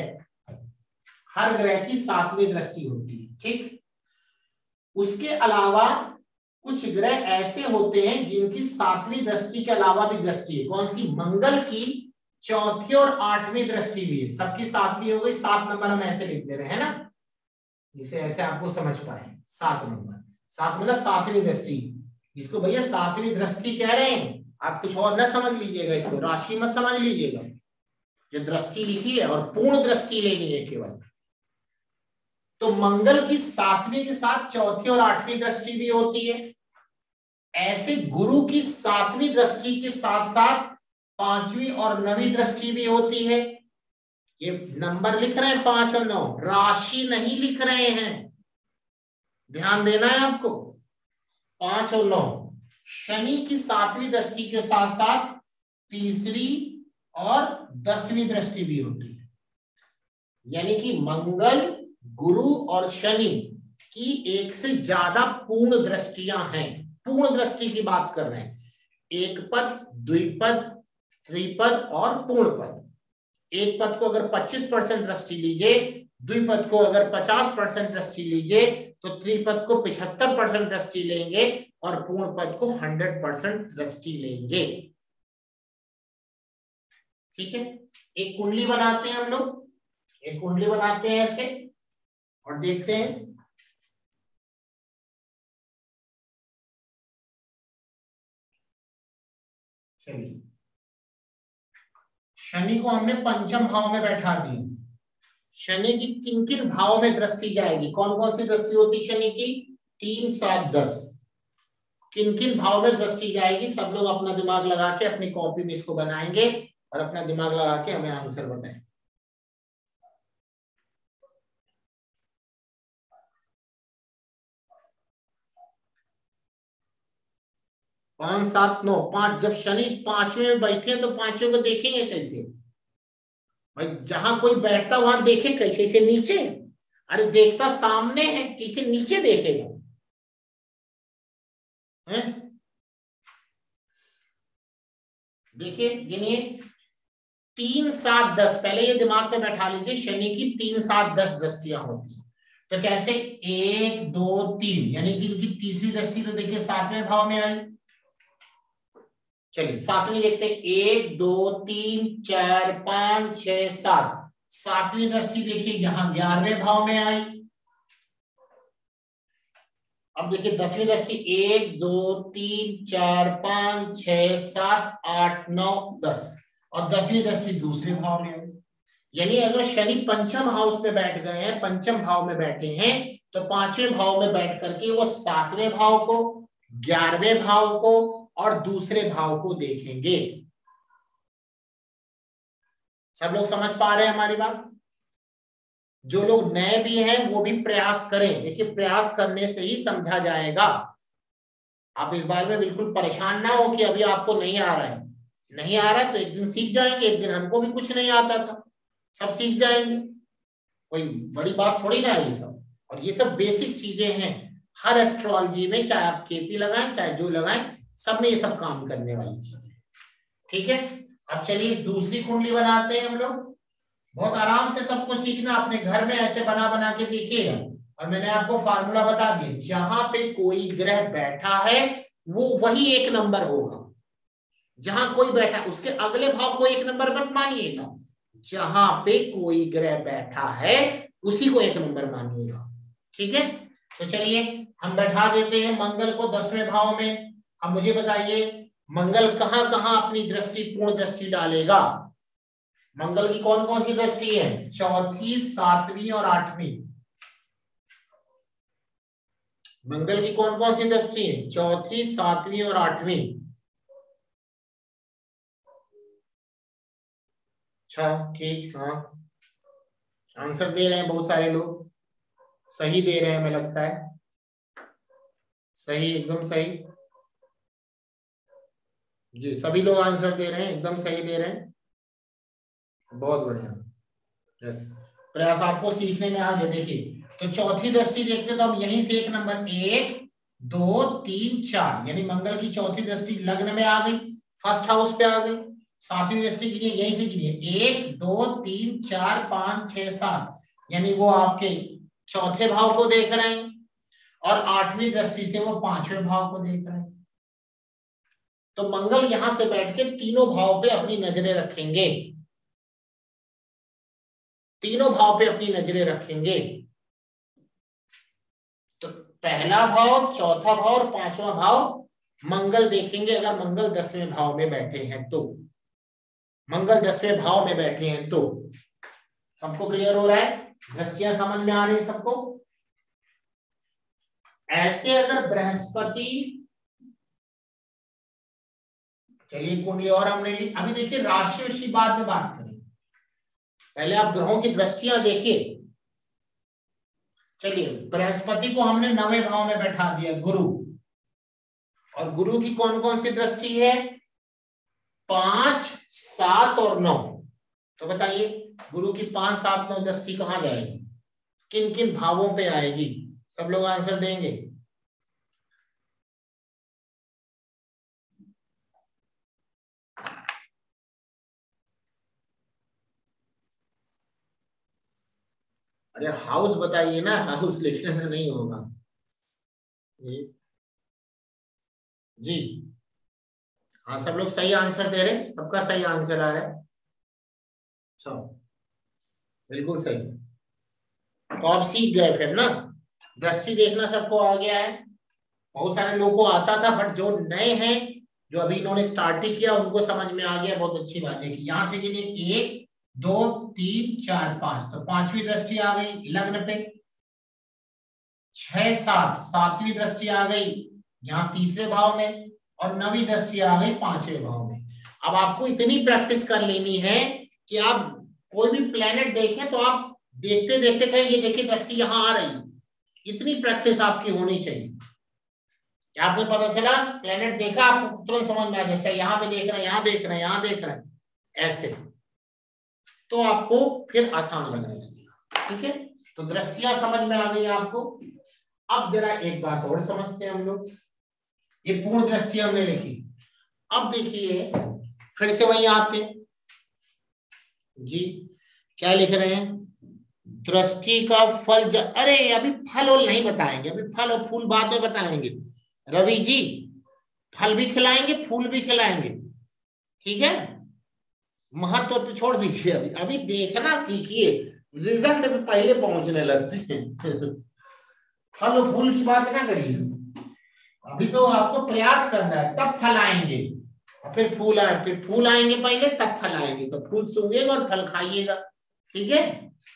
हर ग्रह की 7वीं दृष्टि होती है, ठीक। उसके अलावा कुछ ग्रह ऐसे होते हैं जिनकी 7वीं दृष्टि के अलावा भी दृष्टि है। कौन सी? मंगल की 4थी और 8वीं दृष्टि भी है। सबकी 7वीं हो गई, 7 नंबर हम ऐसे लिख दे रहे हैं ना, जिसे ऐसे आपको समझ पाए। 7 नंबर, 7 मतलब 7वीं दृष्टि, इसको भैया 7वीं दृष्टि कह रहे हैं। आप कुछ और ना समझ लीजिएगा, इसको राशि मत समझ लीजिएगा, जो दृष्टि लिखी है, और पूर्ण दृष्टि लेनी है केवल। तो मंगल की 7वीं के साथ 4थी और 8वीं दृष्टि भी होती है। ऐसे गुरु की 7वीं दृष्टि के साथ साथ 5वीं और 9वीं दृष्टि भी होती है। ये नंबर लिख रहे हैं 5 और 9, राशि नहीं लिख रहे हैं, ध्यान देना है आपको। 5 और 9 शनि की 7वीं दृष्टि के साथ साथ 3री और 10वीं दृष्टि भी होती है। यानी कि मंगल, गुरु और शनि की एक से ज्यादा पूर्ण दृष्टियां हैं। पूर्ण दृष्टि की बात कर रहे हैं, एक पद, द्विपद, त्रिपद और पूर्ण पद। एक पद को अगर 25% दृष्टि लीजिए, द्विपद को अगर 50% दृष्टि लीजिए, तो त्रिपद को 75% दृष्टि लेंगे और पूर्ण पद को 100% दृष्टि लेंगे। ठीक है, एक कुंडली बनाते हैं हम लोग, एक कुंडली बनाते हैं ऐसे और देखते हैं। चलिए, शनि को हमने पंचम भाव में बैठा दिया। शनि की किन किन भाव में दृष्टि जाएगी? कौन कौन सी दृष्टि होती है शनि की? 3 7 10। किन किन भाव में दृष्टि जाएगी? सब लोग अपना दिमाग लगा के अपनी कॉपी में इसको बनाएंगे और अपना दिमाग लगा के हमें आंसर बताएं। 5 7 9, 5। जब शनि 5वें में बैठे हैं तो 5वें को देखेंगे कैसे भाई? जहां कोई बैठता वहां देखे कैसे? से नीचे? अरे देखता सामने है, किसी नीचे देखेगा है? देखिए गिनिए, 3 7 10। पहले ये दिमाग में बैठा लीजिए, शनि की 3 7 10 दृष्टियां होती है। तो कैसे? 1 2 3, यानी कि इनकी तीसरी दृष्टि तो देखिए 7वें भाव में आई। चलिए 7वीं देखते हैं, 1 2 3 4 5 6 7। 7वीं दृष्टि देखिए यहां 11वें भाव में आई। अब देखिए 10वीं दृष्टि, 1 2 3 4 5 6 7 8 9 10, और 10वीं दृष्टि दूसरे भाव में आई। यानी अगर शनि पंचम हाउस में बैठ गए हैं, पंचम भाव में बैठे हैं, तो 5वें भाव में बैठ करके वो 7वें भाव को, 11वें भाव को और दूसरे भाव को देखेंगे। सब लोग समझ पा रहे हैं हमारी बात? जो लोग नए भी हैं वो भी प्रयास करें। देखिए प्रयास करने से ही समझा जाएगा। आप इस बारे में बिल्कुल परेशान ना हो कि अभी आपको नहीं आ रहा है। नहीं आ रहा है तो एक दिन सीख जाएंगे। एक दिन हमको भी कुछ नहीं आता था, सब सीख जाएंगे। कोई बड़ी बात थोड़ी ना है ये सब। और ये सब बेसिक चीजें हैं हर एस्ट्रोलॉजी में, चाहे आप केपी लगाएं चाहे जो लगाएं, सब में ये सब काम करने वाली चीजें। ठीक है, अब चलिए दूसरी कुंडली बनाते हैं हम लोग। बहुत आराम से सबको सीखना, अपने घर में ऐसे बना बना के देखिएगा। और मैंने आपको फार्मूला बता दिया, जहां पे कोई ग्रह बैठा है वो वही 1 नंबर होगा। जहां कोई बैठा उसके अगले भाव को 1 नंबर मत मानिएगा, जहां पे कोई ग्रह बैठा है उसी को 1 नंबर मानिएगा। ठीक है, तो चलिए हम बैठा देते हैं मंगल को 10वें भाव में। अब मुझे बताइए मंगल कहां कहां अपनी दृष्टि, पूर्ण दृष्टि डालेगा? मंगल की कौन कौन सी दृष्टि है? चौथी, 7वीं और 8वीं। मंगल की कौन कौन सी दृष्टि है? चौथी, 7वीं और 8वीं। अच्छा ठीक, हाँ आंसर दे रहे हैं बहुत सारे लोग, सही दे रहे हैं, हमें लगता है सही, एकदम सही जी, सभी लोग आंसर दे रहे हैं, एकदम सही दे रहे हैं, बहुत बढ़िया। यस, प्रयास आपको सीखने में आ गया। देखिए तो चौथी दृष्टि देखते तो हम यहीं से 1 नंबर 1 2 3 4, यानी मंगल की चौथी दृष्टि लग्न में आ गई, फर्स्ट हाउस पे आ गई। 7वीं दृष्टि के लिए यहीं से गिनिए 1 2 3 4 5 6 7, यानी वो आपके चौथे भाव को देख रहे हैं, और 8वीं दृष्टि से वो 5वें भाव को देख रहे हैं। तो मंगल यहां से बैठ के तीनों भाव पे अपनी नजरें रखेंगे, तीनों भाव पे अपनी नजरें रखेंगे। तो पहला भाव, चौथा भाव और 5वां भाव मंगल देखेंगे, अगर मंगल 10वें भाव में बैठे हैं तो, मंगल 10वें भाव में बैठे हैं तो। सबको क्लियर हो रहा है? दृष्टियां समझ में आ रही है सबको? ऐसे अगर बृहस्पति, चलिए कुंडली और हमने ली, अभी देखिए राशि उसी बाद में बात करें, पहले आप ग्रहों की दृष्टियां देखिए। चलिए बृहस्पति को हमने 9वें भाव में बैठा दिया, गुरु, और गुरु की कौन कौन सी दृष्टि है? 5 7 और 9। तो बताइए गुरु की 5 7 9 दृष्टि कहां जाएगी, किन किन भावों पे आएगी? सब लोग आंसर देंगे। अरे हाउस बताइए ना, हाउस लिखने से नहीं होगा जी। हाँ सब लोग सही आंसर दे रहे हैं, सबका सही आंसर आ रहा है। अच्छा बिल्कुल सही, तो आप सीख गए फिर ना, दृष्टि देखना सबको आ गया है। बहुत सारे लोगों को आता था, बट जो नए हैं, जो अभी इन्होंने स्टार्ट ही किया, उनको समझ में आ गया, बहुत अच्छी बात है। कि यहाँ से गिनिए 1 2 3 4 5, तो 5वीं दृष्टि आ गई लग्न पे। 6 7, 7वीं दृष्टि आ गई जहां तीसरे भाव में, और 9वीं दृष्टि आ गई 5वें भाव में। अब आपको इतनी प्रैक्टिस कर लेनी है कि आप कोई भी प्लेनेट देखें तो आप देखते देखते कहें ये देखिए दृष्टि यहाँ आ रही है, इतनी प्रैक्टिस आपकी होनी चाहिए। क्या आपको पता चला? प्लेनेट देखा, आपको तुरंत समझ में आ गया, यहाँ पे देख रहे हैं, यहाँ देख रहे हैं, यहाँ देख रहे हैं, ऐसे, तो आपको फिर आसान लगने लगेगा। ठीक है, तो दृष्टियां समझ में आ गई आपको। अब जरा एक बात और समझते हैं हम लोग, ये पूर्ण दृष्टि हमने लिखी। अब देखिए फिर से वही आते जी, क्या लिख रहे हैं? दृष्टि का फल अरे अभी फल और नहीं बताएंगे, अभी फल और फूल बाद में बताएंगे। रवि जी फल भी खिलाएंगे, फूल भी खिलाएंगे, ठीक है? महत्व तो छोड़ दीजिए, अभी अभी देखना सीखिए, रिजल्ट में पहले पहुंचने लगते हैं। फल और फूल की बात ना करिए, अभी तो आपको प्रयास करना है, तब फल आएंगे, और फिर फूल आए, फिर फूल आएंगे पहले, तब फल आएंगे। तो फूल सूंघेगा और फल खाइएगा, ठीक है?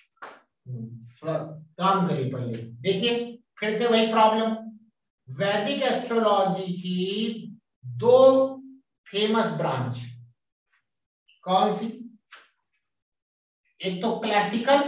थोड़ा काम करिए पहले। देखिए फिर से वही प्रॉब्लम, वैदिक एस्ट्रोलॉजी की 2 फेमस ब्रांच, कौन सी? एक तो क्लासिकल,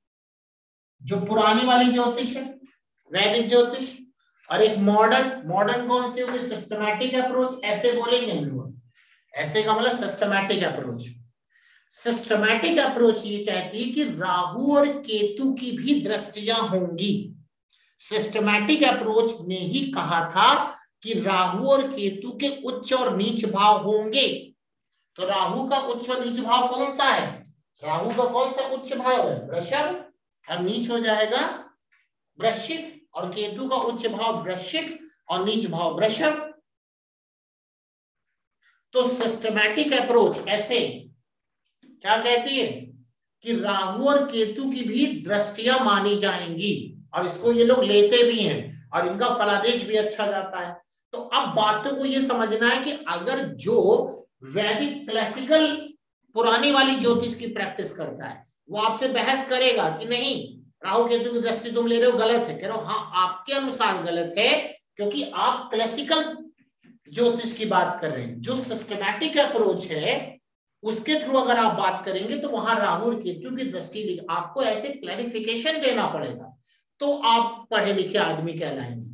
जो पुरानी वाली ज्योतिष है, वैदिक ज्योतिष, और एक मॉडर्न। मॉडर्न कौन सी होगी? सिस्टमैटिक अप्रोच, ऐसे बोलेंगे हम लोग, ऐसे का मतलब सिस्टमैटिक अप्रोच। सिस्टमैटिक अप्रोच ये कहती है कि राहु और केतु की भी दृष्टियां होंगी। सिस्टमैटिक अप्रोच ने ही कहा था कि राहु और केतु के उच्च और नीच भाव होंगे। तो राहु का उच्च और नीच भाव कौन सा है? राहु का कौन सा उच्च भाव है? वृषभ, और नीच हो जाएगा वृश्चिक, और केतु का उच्च भाव वृश्चिक और नीच भाव वृषभ। तो सिस्टमैटिक अप्रोच ऐसे क्या कहती है कि राहु और केतु की भी दृष्टियां मानी जाएंगी, और इसको ये लोग लेते भी हैं और इनका फलादेश भी अच्छा जाता है। तो अब बातों को ये समझना है कि अगर जो वैदिक क्लासिकल पुरानी वाली ज्योतिष की प्रैक्टिस करता है वो आपसे बहस करेगा कि नहीं राहु केतु की दृष्टि तुम ले रहे हो, गलत है। कह रहे हो हाँ आपके अनुसार गलत है, क्योंकि आप क्लासिकल ज्योतिष की बात कर रहे हैं। जो सिस्टमैटिक अप्रोच है उसके थ्रू अगर आप बात करेंगे तो वहां राहु और केतु की दृष्टि, आपको ऐसे क्लैरिफिकेशन देना पड़ेगा तो आप पढ़े लिखे आदमी कहलाएंगे।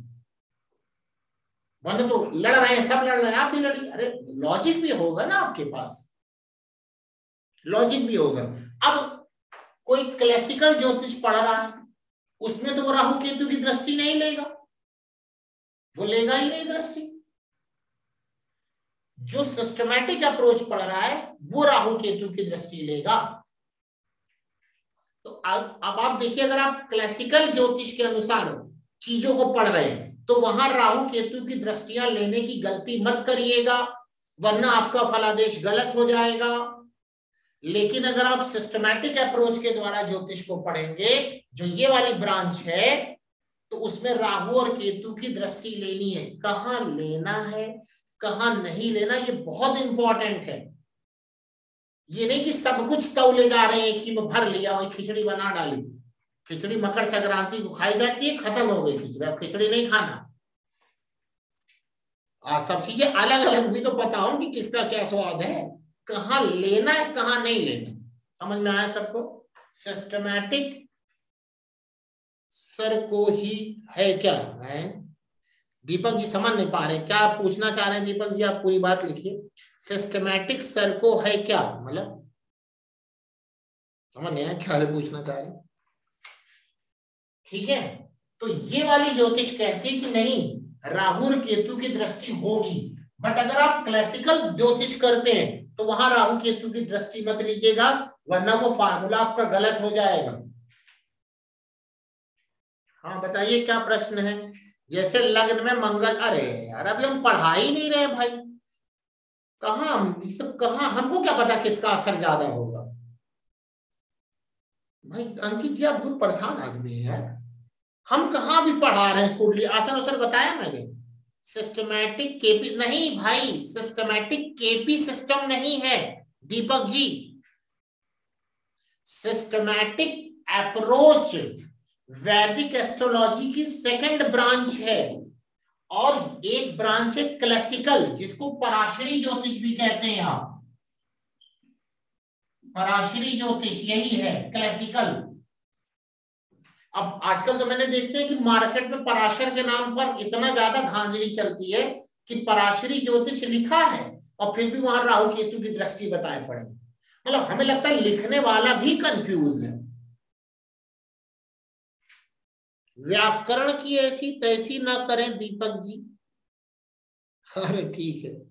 वरना तो लड़ रहे हैं, सब लड़ रहे हैं, आप भी लड़िए। अरे लॉजिक भी होगा ना आपके पास, लॉजिक भी होगा। अब कोई क्लासिकल ज्योतिष पढ़ रहा है उसमें तो वो राहु केतु की दृष्टि नहीं लेगा, वो लेगा ही नहीं दृष्टि। जो सिस्टमैटिक अप्रोच पढ़ रहा है वो राहु केतु की दृष्टि लेगा। तो अब आप देखिए, अगर आप क्लासिकल ज्योतिष के अनुसार चीजों को पढ़ रहे हैं तो वहां राहु केतु की दृष्टियां लेने की गलती मत करिएगा, वरना आपका फलादेश गलत हो जाएगा। लेकिन अगर आप सिस्टमैटिक अप्रोच के द्वारा ज्योतिष को पढ़ेंगे, जो ये वाली ब्रांच है, तो उसमें राहु और केतु की दृष्टि लेनी है। कहाँ लेना है कहाँ नहीं लेना, ये बहुत इंपॉर्टेंट है। ये नहीं कि सब कुछ तौले जा रहे हैं, एक ही में भर लिया, वही खिचड़ी बना डाली। खिचड़ी मकर संक्रांति को खाई जाती है, खत्म हो गई खिचड़ी, अब खिचड़ी नहीं खाना। सब चीजें अलग अलग भी तो पता हो कि किसका क्या स्वाद है, कहाँ लेना है कहाँ नहीं लेना। समझ में आया सबको? सिस्टमैटिक सर को ही है क्या है? दीपक जी समझ नहीं पा रहे, क्या पूछना चाह रहे हैं दीपक जी? आप पूरी बात लिखिए। सिस्टमैटिक सर को है क्या, मतलब समझ नहीं आया क्या पूछना चाह रहे हैं? ठीक है, तो ये वाली ज्योतिष कहती है कि नहीं राहु और केतु की दृष्टि होगी। बट अगर आप क्लासिकल ज्योतिष करते हैं तो वहां राहु केतु की दृष्टि मत लीजिएगा, वरना वो फार्मूला आपका गलत हो जाएगा। हाँ बताइए क्या प्रश्न है? जैसे लग्न में मंगल, अरे यार अभी हम पढ़ा ही नहीं रहे भाई, कहाँ हम ये सब, कहाँ हमको क्या पता किसका असर ज्यादा होगा। भाई अंकित जी आप बहुत परेशान आदमी है, हम कहाँ भी पढ़ा रहे हैं कुंडली आसन उसन बताया मैंने। सिस्टमैटिक केपी नहीं भाई, सिस्टमैटिक केपी सिस्टम नहीं है दीपक जी। सिस्टमैटिक अप्रोच वैदिक एस्ट्रोलॉजी की सेकंड ब्रांच है, और एक ब्रांच है क्लासिकल, जिसको पराशरी ज्योतिष भी कहते हैं। आप पराशरी ज्योतिष यही है क्लासिकल। अब आजकल तो मैंने देखते हैं कि मार्केट में पराशर के नाम पर इतना ज्यादा धांधली चलती है कि पराशरी ज्योतिष लिखा है और फिर भी वहां राहु केतु की दृष्टि बताए पड़े। मतलब हमें लगता है लिखने वाला भी कंफ्यूज है। व्याकरण की ऐसी तैसी ना करें दीपक जी। अरे ठीक है,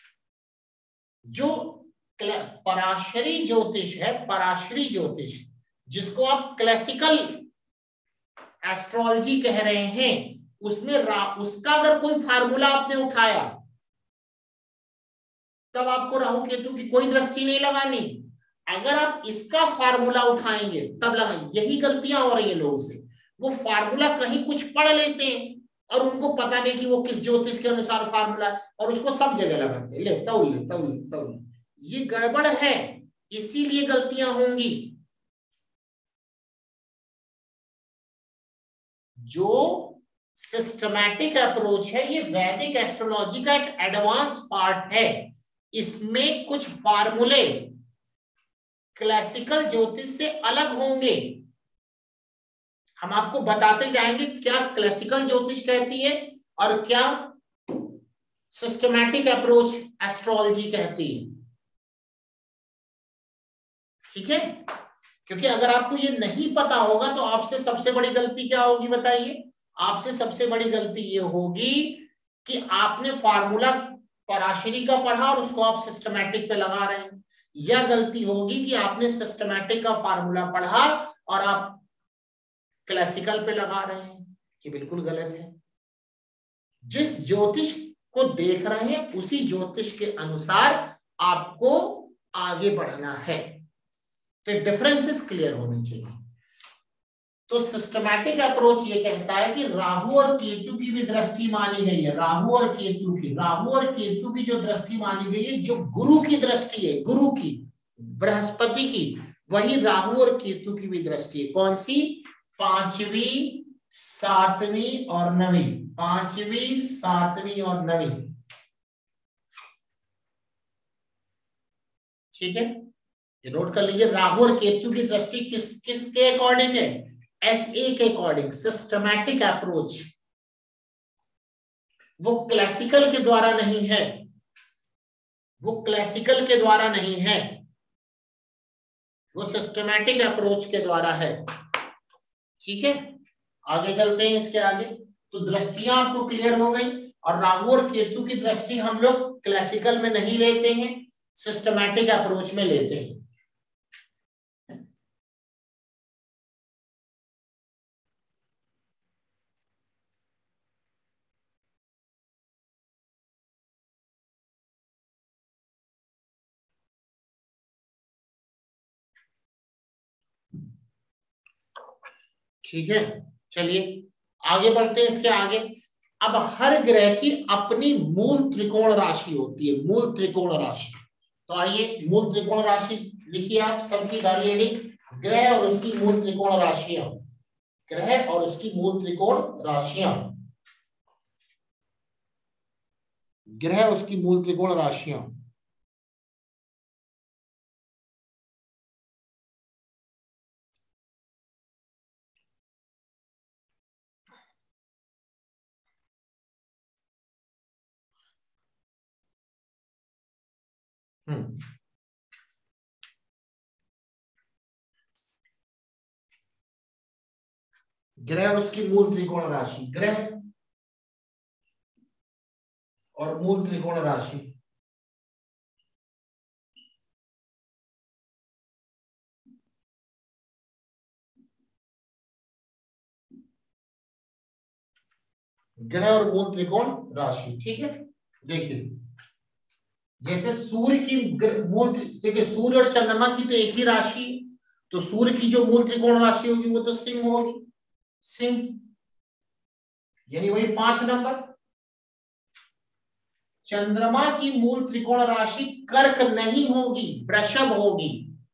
जो पराशरी ज्योतिष है, पराशरी ज्योतिष जिसको आप क्लासिकल एस्ट्रोलॉजी कह रहे हैं, उसमें उसका अगर कोई फार्मूला आपने उठाया तब आपको राहु केतु की कोई दृष्टि नहीं लगानी। अगर आप इसका फार्मूला उठाएंगे तब लगा। यही गलतियां हो रही है लोगों से, वो फार्मूला कहीं कुछ पढ़ लेते हैं और उनको पता नहीं कि वो किस ज्योतिष के अनुसार फार्मूला है, और उसको सब जगह लगाते हैं, ले तौल ले तौल ले तौल ले। ये गड़बड़ है, इसीलिए गलतियां होंगी। जो सिस्टमैटिक अप्रोच है ये वैदिक एस्ट्रोलॉजी का एक एडवांस पार्ट है। इसमें कुछ फार्मूले क्लासिकल ज्योतिष से अलग होंगे। हम आपको बताते जाएंगे क्या क्लासिकल ज्योतिष कहती है और क्या सिस्टमैटिक अप्रोच एस्ट्रोलॉजी कहती है। ठीक है, क्योंकि अगर आपको ये नहीं पता होगा तो आपसे सबसे बड़ी गलती क्या होगी बताइए? आपसे सबसे बड़ी गलती ये होगी कि आपने फार्मूला पराशरी का पढ़ा और उसको आप सिस्टमैटिक पे लगा रहे हैं। यह गलती होगी कि आपने सिस्टमैटिक का फार्मूला पढ़ा और आप क्लासिकल पे लगा रहे हैं, ये बिल्कुल गलत है। जिस ज्योतिष को देख रहे हैं, उसी ज्योतिष के अनुसार आपको आगे बढ़ना है। तो डिफरेंसेस क्लियर होने चाहिए। तो सिस्टमैटिक अप्रोच ये कहता है कि राहु और केतु की भी दृष्टि मानी गई है। राहु और केतु की जो दृष्टि मानी गई है, जो गुरु की दृष्टि है, गुरु की, बृहस्पति की, वही राहु और केतु की भी दृष्टि है। कौन सी? 5वीं, 7वीं और 9वीं। 5वीं, 7वीं और 9वीं। ठीक है, ये नोट कर लीजिए। राहु और केतु की दृष्टि किसके अकॉर्डिंग है? SA के अकॉर्डिंग। सिस्टमैटिक अप्रोच वो क्लासिकल के द्वारा नहीं है, वो क्लासिकल के द्वारा नहीं है, वो सिस्टमैटिक अप्रोच के द्वारा है। ठीक है, आगे चलते हैं इसके आगे। तो दृष्टियां आपको क्लियर हो गई, और राहु और केतु की दृष्टि हम लोग क्लासिकल में नहीं लेते हैं, सिस्टमैटिक अप्रोच में लेते हैं। ठीक है, चलिए आगे बढ़ते हैं इसके आगे। अब हर ग्रह की अपनी मूल त्रिकोण राशि होती है, मूल त्रिकोण राशि। तो आइए मूल त्रिकोण राशि लिखिए आप सबकी डालिए। ग्रह और उसकी मूल त्रिकोण राशियां, ग्रह और उसकी मूल त्रिकोण राशियां, ग्रह उसकी मूल त्रिकोण राशियां। ग्रह और उसकी मूल त्रिकोण राशि, ग्रह और मूल त्रिकोण राशि। ग्रह और मूल त्रिकोण राशि। ठीक है, देखिए जैसे सूर्य की मूल, देखिए सूर्य और चंद्रमा की तो एक ही राशि, तो सूर्य की जो मूल त्रिकोण राशि होगी वो तो सिंह होगी, सिंह, यानी वही 5 नंबर। चंद्रमा की मूल त्रिकोण राशि कर्क नहीं होगी, वृषभ होगी,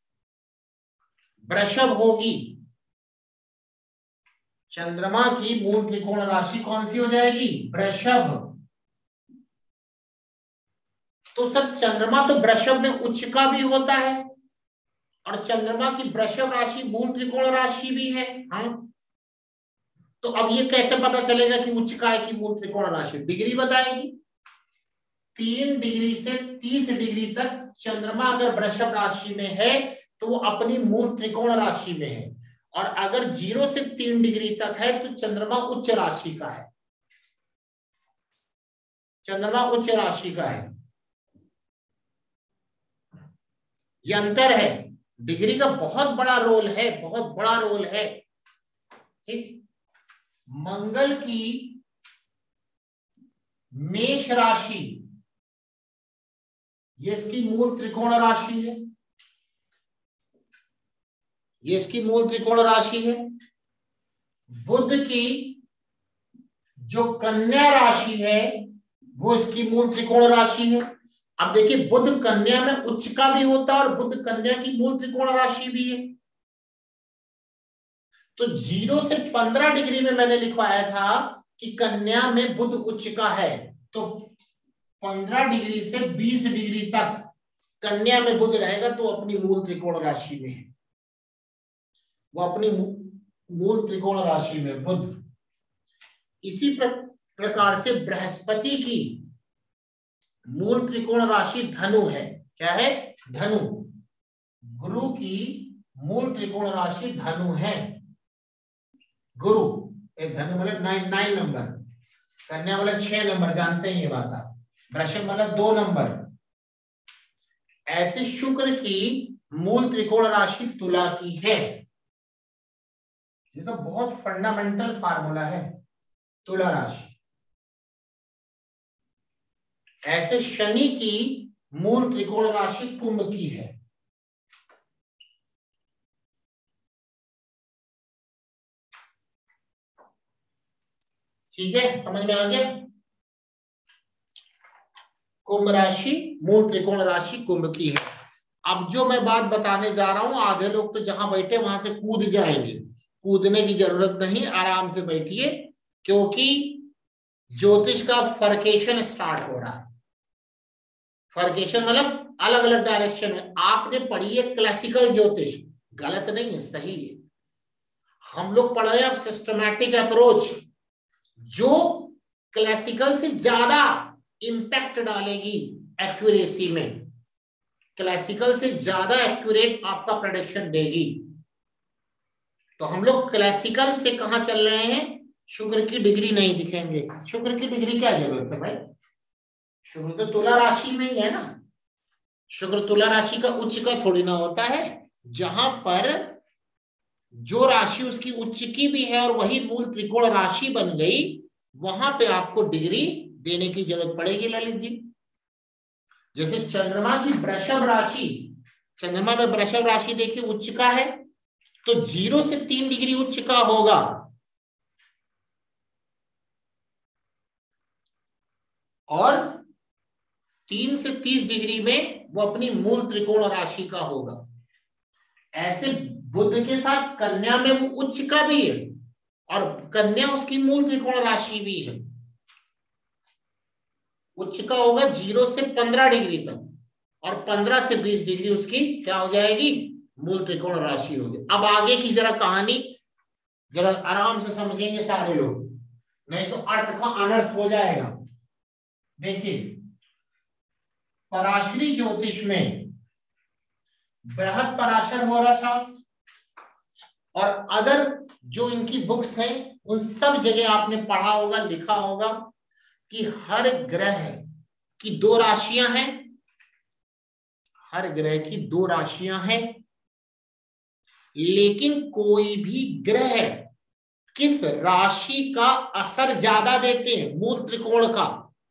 वृषभ होगी। चंद्रमा की मूल त्रिकोण राशि कौन सी हो जाएगी? वृषभ। तो सर चंद्रमा तो वृषभ में उच्च का भी होता है, और चंद्रमा की वृषभ राशि मूल त्रिकोण राशि भी है। हाँ, तो अब ये कैसे पता चलेगा कि उच्च का है कि मूल त्रिकोण राशि? डिग्री बताएगी। 3 डिग्री से 30 डिग्री तक चंद्रमा अगर वृषभ राशि में है तो वो अपनी मूल त्रिकोण राशि में है, और अगर 0 से 3 डिग्री तक है तो चंद्रमा उच्च राशि का है, चंद्रमा उच्च राशि का है। ये अंतर है, डिग्री का बहुत बड़ा रोल है, बहुत बड़ा रोल है। ठीक, मंगल की मेष राशि, ये इसकी मूल त्रिकोण राशि है, ये इसकी मूल त्रिकोण राशि है। बुध की जो कन्या राशि है वो इसकी मूल त्रिकोण राशि है। अब देखिए बुध कन्या में उच्च का भी होता है और बुध कन्या की मूल त्रिकोण राशि भी है। तो 0 से 15 डिग्री में मैंने लिखवाया था कि कन्या में बुध उच्च का है, तो 15 डिग्री से 20 डिग्री तक कन्या में बुध रहेगा तो अपनी मूल त्रिकोण राशि में है, वो अपनी मूल त्रिकोण राशि में बुध। इसी प्रकार से बृहस्पति की मूल त्रिकोण राशि धनु है। क्या है? धनु। गुरु की मूल त्रिकोण राशि धनु है। गुरु एक धनु मतलब 9 नंबर, कन्या वाला 6 नंबर, जानते हैं ये बात आप। वृषभ वाला 2 नंबर। ऐसे शुक्र की मूल त्रिकोण राशि तुला की है। ये सब बहुत फंडामेंटल फार्मूला है। तुला राशि, ऐसे शनि की मूल त्रिकोण राशि कुंभ की है। ठीक है, समझ में आ गया। कुंभ राशि मूल त्रिकोण राशि कुंभ की है। अब जो मैं बात बताने जा रहा हूं, आधे लोग तो जहां बैठे वहां से कूद जाएंगे। कूदने की जरूरत नहीं, आराम से बैठिए, क्योंकि ज्योतिष का फर्केशन स्टार्ट हो रहा है। फर्केशन मतलब अलग अलग डायरेक्शन में। आपने पढ़ी है क्लासिकल ज्योतिष, गलत नहीं है, सही है। हम लोग पढ़ रहे हैं अब सिस्टमैटिक अप्रोच, जो क्लासिकल से ज्यादा इंपैक्ट डालेगी एक्यूरेसी में, क्लासिकल से ज्यादा एक्यूरेट आपका प्रेडिक्शन देगी। तो हम लोग क्लासिकल से कहां चल रहे हैं? शुक्र की डिग्री नहीं दिखेंगे। शुक्र की डिग्री क्या जरूरत है भाई? शुक्र तो तुला राशि में ही है ना। शुक्र तुला राशि का उच्च का थोड़ी ना होता है। जहां पर जो राशि उसकी उच्च की भी है और वही मूल त्रिकोण राशि बन गई, वहां पे आपको डिग्री देने की जरूरत पड़ेगी ललित जी। जैसे चंद्रमा की वृषभ राशि, चंद्रमा में वृषभ राशि देखिए उच्च का है, तो 0 से 3 डिग्री उच्च का होगा, और 3 से 30 डिग्री में वो अपनी मूल त्रिकोण राशि का होगा। ऐसे बुध के साथ कन्या में वो उच्च का भी है और कन्या उसकी मूल त्रिकोण राशि भी है। उच्च का होगा 0 से 15 डिग्री तक, और 15 से 20 डिग्री उसकी क्या हो जाएगी? मूल त्रिकोण राशि होगी। अब आगे की जरा कहानी जरा आराम से समझेंगे सारे लोग, नहीं तो अर्थ का अनर्थ हो जाएगा। देखिए, पराशरी ज्योतिष में बृहद पराशर होरा शास्त्र और अदर जो इनकी बुक्स हैं, उन सब जगह आपने पढ़ा होगा, लिखा होगा कि हर ग्रह की 2 राशियां हैं। हर ग्रह की 2 राशियां हैं, लेकिन कोई भी ग्रह किस राशि का असर ज्यादा देते हैं? मूल त्रिकोण का।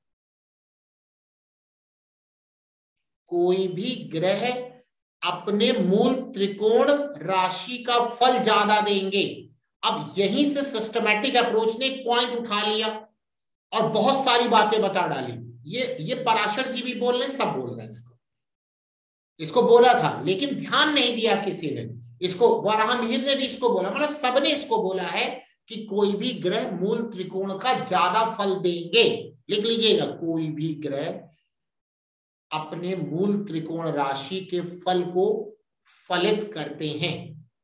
कोई भी ग्रह अपने मूल त्रिकोण राशि का फल ज्यादा देंगे। अब यहीं से सिस्टमैटिक अप्रोच ने एक पॉइंट उठा लिया और बहुत सारी बातें बता डाली। ये पराशर जी भी बोल रहे हैं, सब बोल रहे हैं इसको बोला था, लेकिन ध्यान नहीं दिया किसी ने इसको। वराहमिहिर ने भी इसको बोला, मतलब सबने इसको बोला है कि कोई भी ग्रह मूल त्रिकोण का ज्यादा फल देंगे। लिख लीजिएगा, कोई भी ग्रह अपने मूल त्रिकोण राशि के फल को फलित करते हैं।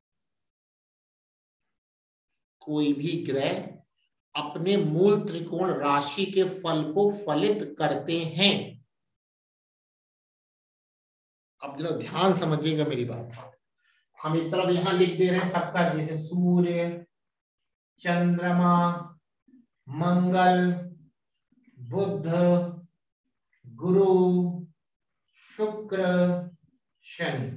कोई भी ग्रह अपने मूल त्रिकोण राशि के फल को फलित करते हैं। अब जरा ध्यान समझिएगा मेरी बात। हम एक तरफ यहां लिख दे रहे हैं सबका, जैसे सूर्य, चंद्रमा, मंगल, बुध, गुरु, शुक्र, शनि।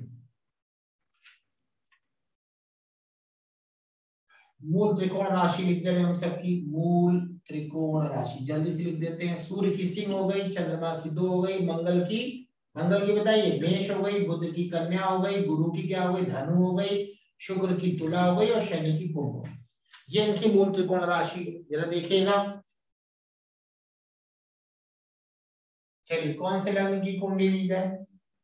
मूल त्रिकोण राशि लिख दे रहे हैं हम सबकी, मूल त्रिकोण राशि जल्दी से लिख देते हैं। सूर्य की सिंह हो गई, चंद्रमा की 2 हो गई, मंगल की बताइए मेष हो गई, बुध की कन्या हो गई, गुरु की क्या हो गई? धनु हो गई, शुक्र की तुला हो गई और शनि की कुंभ हो गई। ये इनकी मूल त्रिकोण राशि। जरा देखिएगा, चलिए कौन से लग्न की कुंडली ली जाए?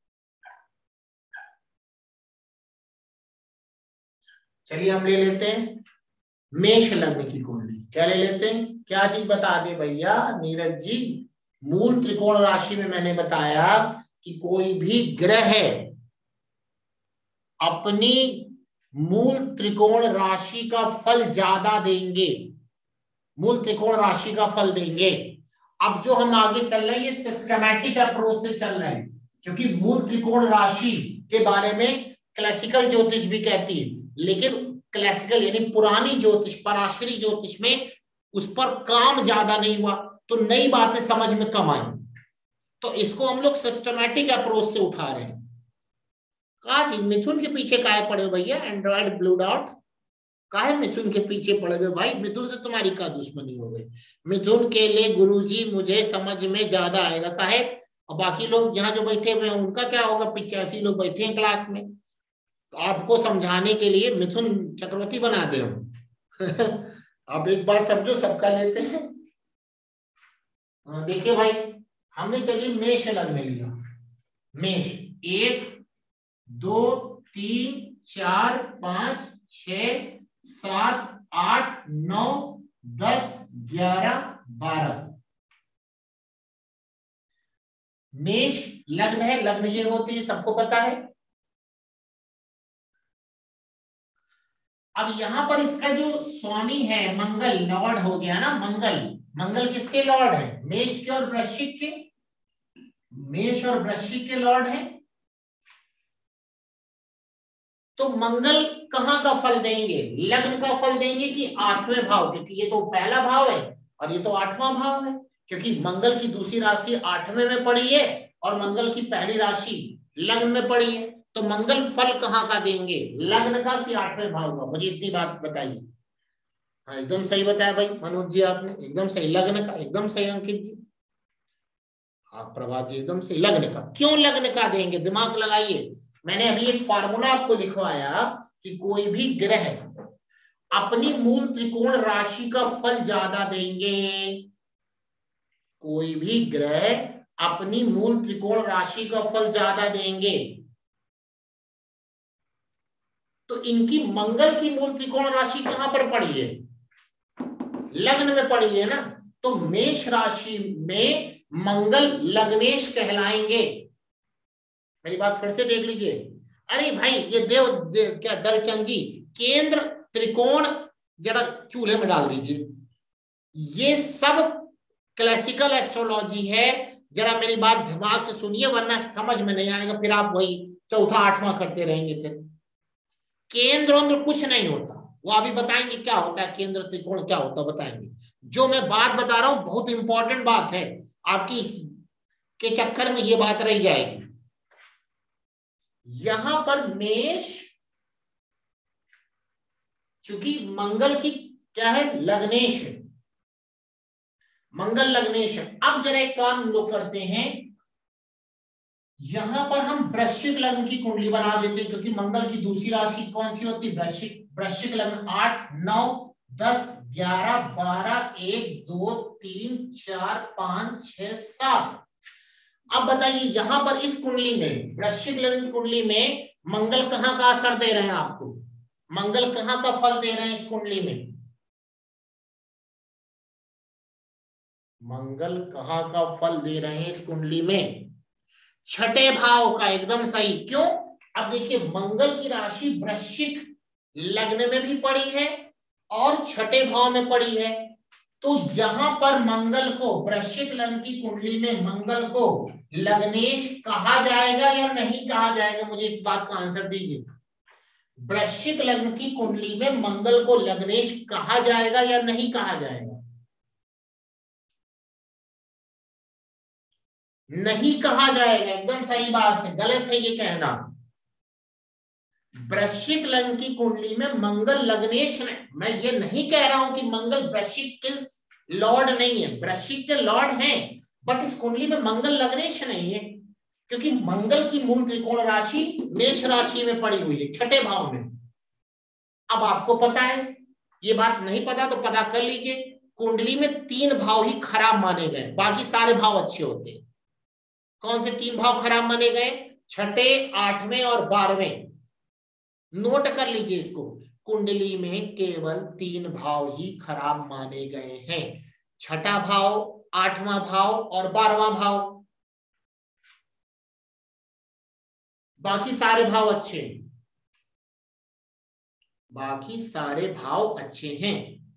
चलिए हम ले लेते हैं मेष लग्न की कुंडली। क्या ले लेते हैं? क्या चीज बता दे भैया नीरज जी? मूल त्रिकोण राशि में मैंने बताया कि कोई भी ग्रह अपनी मूल त्रिकोण राशि का फल ज्यादा देंगे, मूल त्रिकोण राशि का फल देंगे। अब जो हम आगे चल रहे हैं ये सिस्टमैटिक अप्रोच से चल रहे हैं, क्योंकि मूल त्रिकोण राशि के बारे में क्लासिकल ज्योतिष भी कहती है, लेकिन क्लासिकल यानी पुरानी ज्योतिष, पराशरी ज्योतिष में उस पर काम ज्यादा नहीं हुआ, तो नई बातें समझ में कम आई। तो इसको हम लोग सिस्टमैटिक अप्रोच से उठा रहे हैं। कहा जी मिथुन के पीछे काहे पड़े हो भैया? एंड्रॉइड ब्लू डॉट काहे मिथुन के पीछे पड़ गए भाई? मिथुन से तुम्हारी क्या दुश्मनी हो गई? मिथुन के लिए गुरुजी मुझे समझ में ज्यादा आएगा। काहे? और बाकी लोग यहाँ जो बैठे हुए हैं उनका क्या होगा? 85 लोग बैठे हैं क्लास में, तो आपको समझाने के लिए मिथुन चक्रवर्ती बना दे हम। आप एक बात समझो, सबका लेते हैं। देखिए भाई, हमने चलिए मेष लग्न लिया। मेष 1 2 3 4 5 6 7 8 9 10 11 12 मेष लग्न है। लग्न ये होती है, सबको पता है। अब यहां पर इसका जो स्वामी है मंगल, लॉर्ड हो गया ना मंगल। मंगल किसके लॉर्ड है? मेष के और वृश्चिक के। मेष और वृश्चिक के लॉर्ड है। तो मंगल कहां का फल देंगे? लग्न का फल देंगे कि 8वें भाव? क्योंकि ये तो पहला भाव है और ये तो 8वां भाव है, क्योंकि मंगल की दूसरी राशि 8वें में पड़ी है और मंगल की पहली राशि लग्न में पड़ी है। तो मंगल फल कहाँ का देंगे? लग्न का कि 8वें भाव का? मुझे इतनी बात बताइए। हाँ, एकदम सही बताया भाई मनोज जी, आपने एकदम सही। लग्न का एकदम सही अंकित जी। हाँ प्रभात जी एकदम सही। लग्न का। क्यों लग्न का देंगे? दिमाग लगाइए। मैंने अभी एक फार्मूला आपको लिखवाया कि कोई भी ग्रह अपनी मूल त्रिकोण राशि का फल ज्यादा देंगे। कोई भी ग्रह अपनी मूल त्रिकोण राशि का फल ज्यादा देंगे। तो इनकी मंगल की मूल त्रिकोण राशि कहां पर पड़ी है? लग्न में पड़ी है ना। तो मेष राशि में मंगल लग्नेश कहलाएंगे। मेरी बात फिर से देख लीजिए। अरे भाई ये देव क्या दलचंद जी, केंद्र त्रिकोण जरा चूल्हे में डाल दीजिए। ये सब क्लासिकल एस्ट्रोलॉजी है। जरा मेरी बात दिमाग से सुनिए, वरना समझ में नहीं आएगा, फिर आप वही चौथा 8वां करते रहेंगे। फिर केंद्र कुछ नहीं होता, वो अभी बताएंगे क्या होता है केंद्र त्रिकोण, क्या होता है बताएंगे। जो मैं बात बता रहा हूं बहुत इंपॉर्टेंट बात है, आपकी के चक्कर में ये बात रह जाएगी। यहां पर मेष, चूंकि मंगल की क्या है? लग्नेश है। मंगल लग्नेश है। अब जरा एक काम हम लोग करते हैं, यहां पर हम वृश्चिक लग्न की कुंडली बना देते हैं, क्योंकि मंगल की दूसरी राशि कौन सी होती है? वृश्चिक। वृश्चिक लग्न 8 9 10 11 12 1 2 3 4 5 6 7। अब बताइए यहां पर इस कुंडली में, वृश्चिक लग्न की कुंडली में मंगल कहां का असर दे रहे हैं आपको? मंगल कहां का फल दे रहे हैं इस कुंडली में? मंगल कहां का फल दे रहे हैं इस कुंडली में? 6ठे भाव का। एकदम सही। क्यों? अब देखिए मंगल की राशि वृश्चिक लग्न में भी पड़ी है और 6ठे भाव में पड़ी है। तो यहां पर मंगल को, वृश्चिक लग्न की कुंडली में मंगल को लग्नेश कहा जाएगा या नहीं कहा जाएगा? मुझे इस बात का आंसर दीजिए। वृश्चिक लग्न की कुंडली में मंगल को लग्नेश कहा जाएगा या नहीं कहा जाएगा? नहीं कहा जाएगा। एकदम सही बात है, गलत है ये कहना। वृश्चिक लग्न की कुंडली में मंगल लग्नेश नहीं। मैं ये नहीं कह रहा हूं कि मंगल वृश्चिक के लॉर्ड नहीं है, वृश्चिक के लॉर्ड हैं, बट इस कुंडली में मंगल लग्नेश नहीं है, क्योंकि मंगल की मूल त्रिकोण राशि मेष राशि में पड़ी हुई है, 6ठे भाव में। अब आपको पता है, ये बात नहीं पता तो पता कर लीजिए। कुंडली में 3 भाव ही खराब माने गए, बाकी सारे भाव अच्छे होते हैं। कौन से 3 भाव खराब माने गए? 6ठे, 8वें और 12वें। नोट कर लीजिए इसको। कुंडली में केवल 3 भाव ही खराब माने गए हैं, 6ठा भाव, 8वां भाव और 12वां भाव। बाकी सारे भाव अच्छे हैं, बाकी सारे भाव अच्छे हैं।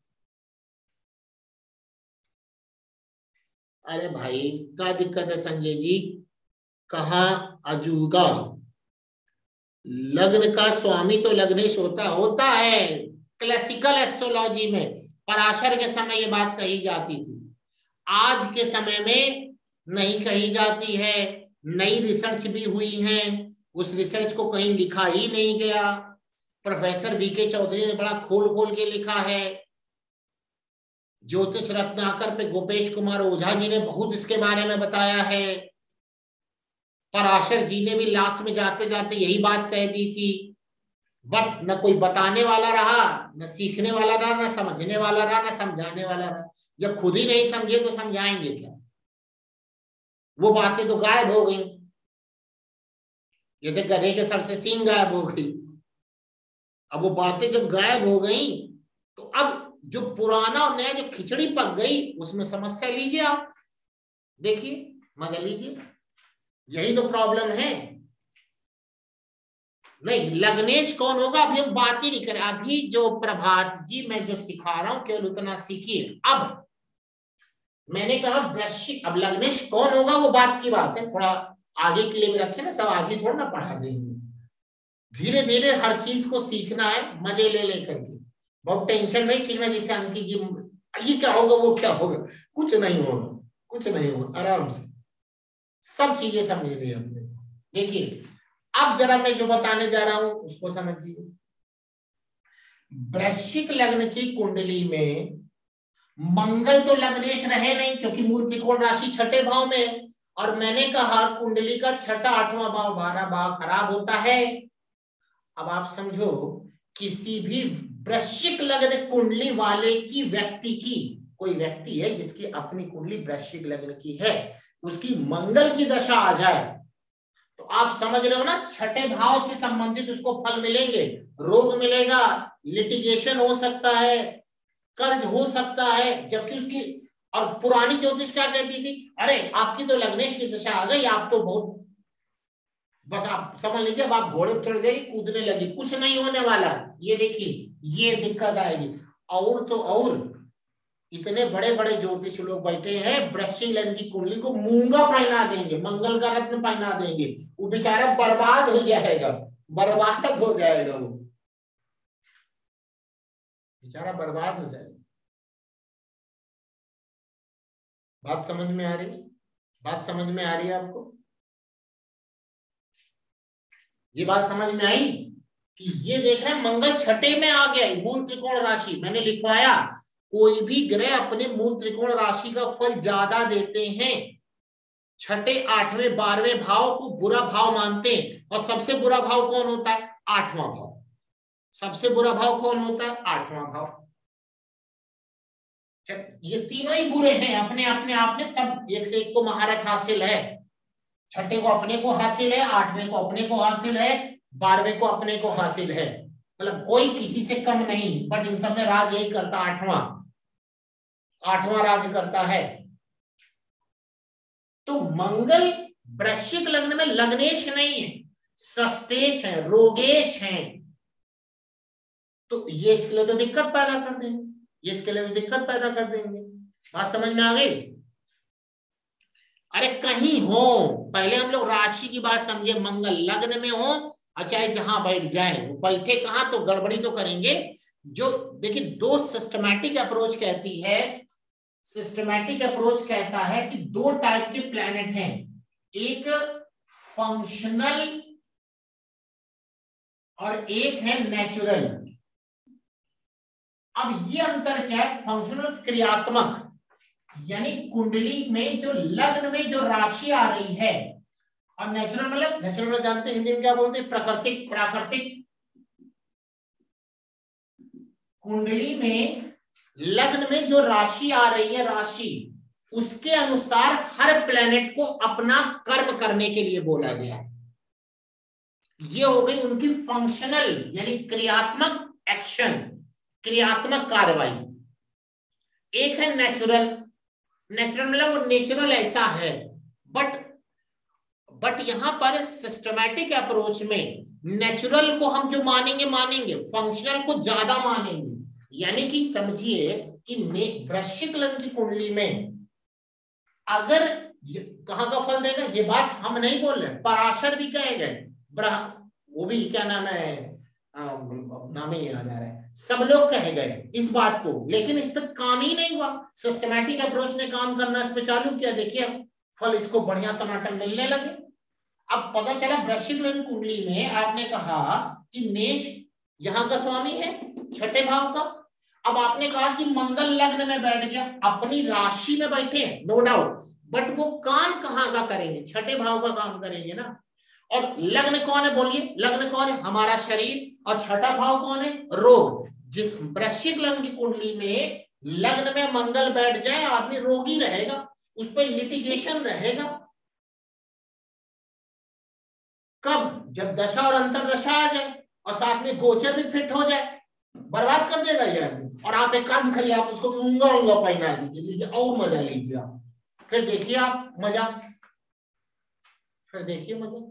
अरे भाई क्या दिक्कत है संजय जी? कहाँ अजूगा? लग्न का स्वामी तो लग्नेश होता है क्लासिकल एस्ट्रोलॉजी में। पराशर के समय ये बात कही जाती थी, आज के समय में नहीं कही जाती है। नई रिसर्च भी हुई है, उस रिसर्च को कहीं लिखा ही नहीं गया। प्रोफेसर वीके चौधरी ने बड़ा खोल खोल के लिखा है, ज्योतिष रत्नाकर पे गोपेश कुमार ओझा जी ने बहुत इसके बारे में बताया है, पराशर जी ने भी लास्ट में जाते जाते यही बात कह दी थी। बट न कोई बताने वाला रहा, न सीखने वाला रहा, न समझने वाला रहा, न समझाने वाला रहा। जब खुद ही नहीं समझे तो समझाएंगे क्या? वो बातें तो गायब हो गई, जैसे गधे के सर से सींग गायब हो गई। अब वो बातें जब गायब हो गई तो अब जो पुराना और नया जो खिचड़ी पक गई उसमें समस्या लीजिए, आप देखिए, मजा लीजिए। यही तो प्रॉब्लम है। नहीं, लग्नेश कौन होगा अभी हम बात ही नहीं करें। अभी जो प्रभात जी मैं जो सिखा रहा हूं केवल उतना सीखिए। अब मैंने कहा वृश्चिक, अब लग्नेश कौन होगा वो बात की बात है, थोड़ा आगे के लिए भी रखे ना, सब आज ही थोड़ा ना पढ़ा देंगे। धीरे धीरे हर चीज को सीखना है, मजे ले लेकर के। बहुत टेंशन नहीं सीखना जैसे अंकित जी ये क्या होगा वो क्या होगा, कुछ नहीं होगा, कुछ नहीं होगा, आराम से सब चीजें समझनी है अपने। देखिए अब जरा मैं जो बताने जा रहा हूं उसको समझिए। वृश्चिक लग्न की कुंडली में मंगल तो लग्नेश रहे नहीं क्योंकि मूल त्रिकोण राशि छठे भाव में, और मैंने कहा कुंडली का छठा, आठवां भाव, 12 भाव खराब होता है। अब आप समझो, किसी भी वृश्चिक लग्न कुंडली वाले की व्यक्ति की, कोई व्यक्ति है जिसकी अपनी कुंडली वृश्चिक लग्न की है, उसकी मंगल की दशा आ जाए तो आप समझ रहे हो ना, छठे भाव से संबंधित उसको फल मिलेंगे, रोग मिलेगा, लिटिगेशन हो सकता है, कर्ज हो सकता है। जबकि उसकी, और पुरानी ज्योतिष क्या कहती थी, अरे आपकी तो लग्नेश की दशा आ गई, आप तो बहुत, बस आप समझ लीजिए अब आप घोड़े पर चढ़ जाइए, कूदने लगी, कुछ नहीं होने वाला। ये देखिए ये दिक्कत आएगी। और तो और इतने बड़े बड़े ज्योतिष लोग बैठे हैं, वृश्चिक लग्न की कुंडली को मूंगा पहना देंगे, मंगल का रत्न पहना देंगे, वो बेचारा बर्बाद हो जाएगा, बर्बाद हो जाएगा, वो बेचारा बर्बाद हो जाएगा। बात समझ में आ रही है? बात समझ में आ रही है आपको? ये बात समझ में आई कि ये देख रहे हैं मंगल छठे में आ गया, मूल त्रिकोण राशि मैंने लिखवाया। कोई भी ग्रह अपने मूल त्रिकोण राशि का फल ज्यादा देते हैं, छठे, आठवें, 12वें भाव को बुरा भाव मानते हैं। और सबसे बुरा भाव कौन होता है? आठवां भाव। सबसे बुरा भाव कौन होता है? आठवां भाव। ये तीनों ही बुरे हैं अपने अपने आप में, सब एक से एक को महारत हासिल है। छठे को अपने को हासिल है, आठवें को अपने को हासिल है, 12वें को अपने को हासिल है, मतलब कोई किसी से कम नहीं। बट इन सब में राज यही करता, आठवां राज करता है। तो मंगल वृश्चिक लग्न में लग्नेश नहीं है, सस्तेश है, रोगेश है। तो ये इसके लिए तो दिक्कत पैदा कर देंगे, ये इसके लिए तो दिक्कत पैदा कर देंगे। बात समझ में आ गई? अरे कहीं हो, पहले हम लोग राशि की बात समझे, मंगल लग्न में हो और चाहे जहां बैठ जाए, वो बैठे कहां तो गड़बड़ी तो करेंगे। जो देखिए, दो सिस्टमैटिक अप्रोच कहती है, सिस्टमैटिक अप्रोच कहता है कि दो टाइप के प्लैनेट हैं, एक फंक्शनल और एक है नेचुरल। अब ये अंतर क्या है? फंक्शनल क्रियात्मक, यानी कुंडली में जो लग्न में जो राशि आ रही है, और नेचुरल मतलब, नेचुरल जानते हैं हिंदी में क्या बोलते हैं? प्राकृतिक। प्राकृतिक कुंडली में लग्न में जो राशि आ रही है, राशि उसके अनुसार हर प्लेनेट को अपना कर्म करने के लिए बोला गया है। ये हो गई उनकी फंक्शनल यानी क्रियात्मक एक्शन, क्रियात्मक कार्रवाई। एक है नेचुरल, नेचुरल मतलब वो नेचुरल ऐसा है। बट यहां पर सिस्टमैटिक अप्रोच में नेचुरल को हम जो मानेंगे मानेंगे, फंक्शनल को ज्यादा मानेंगे। यानी कि समझिए कि वृश्चिक लग्न की कुंडली में अगर कहां का फल देगा, ये बात हम नहीं बोल रहे, पराशर भी कहे गए, वो भी क्या नाम है, नाम ही याद आ रहा है, सब लोग कहे गए इस बात को, लेकिन इस पर काम ही नहीं हुआ। सिस्टमैटिक अप्रोच ने काम करना इस पे चालू किया, देखिए फल इसको बढ़िया टमाटर मिलने लगे। अब पता चला वृश्चिक लग्न कुंडली में आपने कहा कि मेष यहाँ का स्वामी है छठे भाव का। अब आपने कहा कि मंगल लग्न में बैठ गया, अपनी राशि में बैठे हैं नो डाउट, बट वो काम कहाँ का करेंगे, छठे भाव का काम करेंगे ना। और लग्न कौन है बोलिए, लग्न कौन है, हमारा शरीर, और छठा भाव कौन है, रोग। जिस वृश्चिक लग्न की कुंडली में लग्न में मंगल बैठ जाए आदमी रोगी रहेगा, उस पर लिटिगेशन रहेगा। कब, जब दशा और अंतरदशा आ जाए और साथ में गोचर भी फिट हो जाए, बर्बाद कर देगा ये आदमी। और आप एक काम करिए, आप उसको मूंगा ऊंगा पहना दीजिए, लीजिए और मजा लीजिए आप, फिर देखिए आप मजा, फिर देखिए मजा।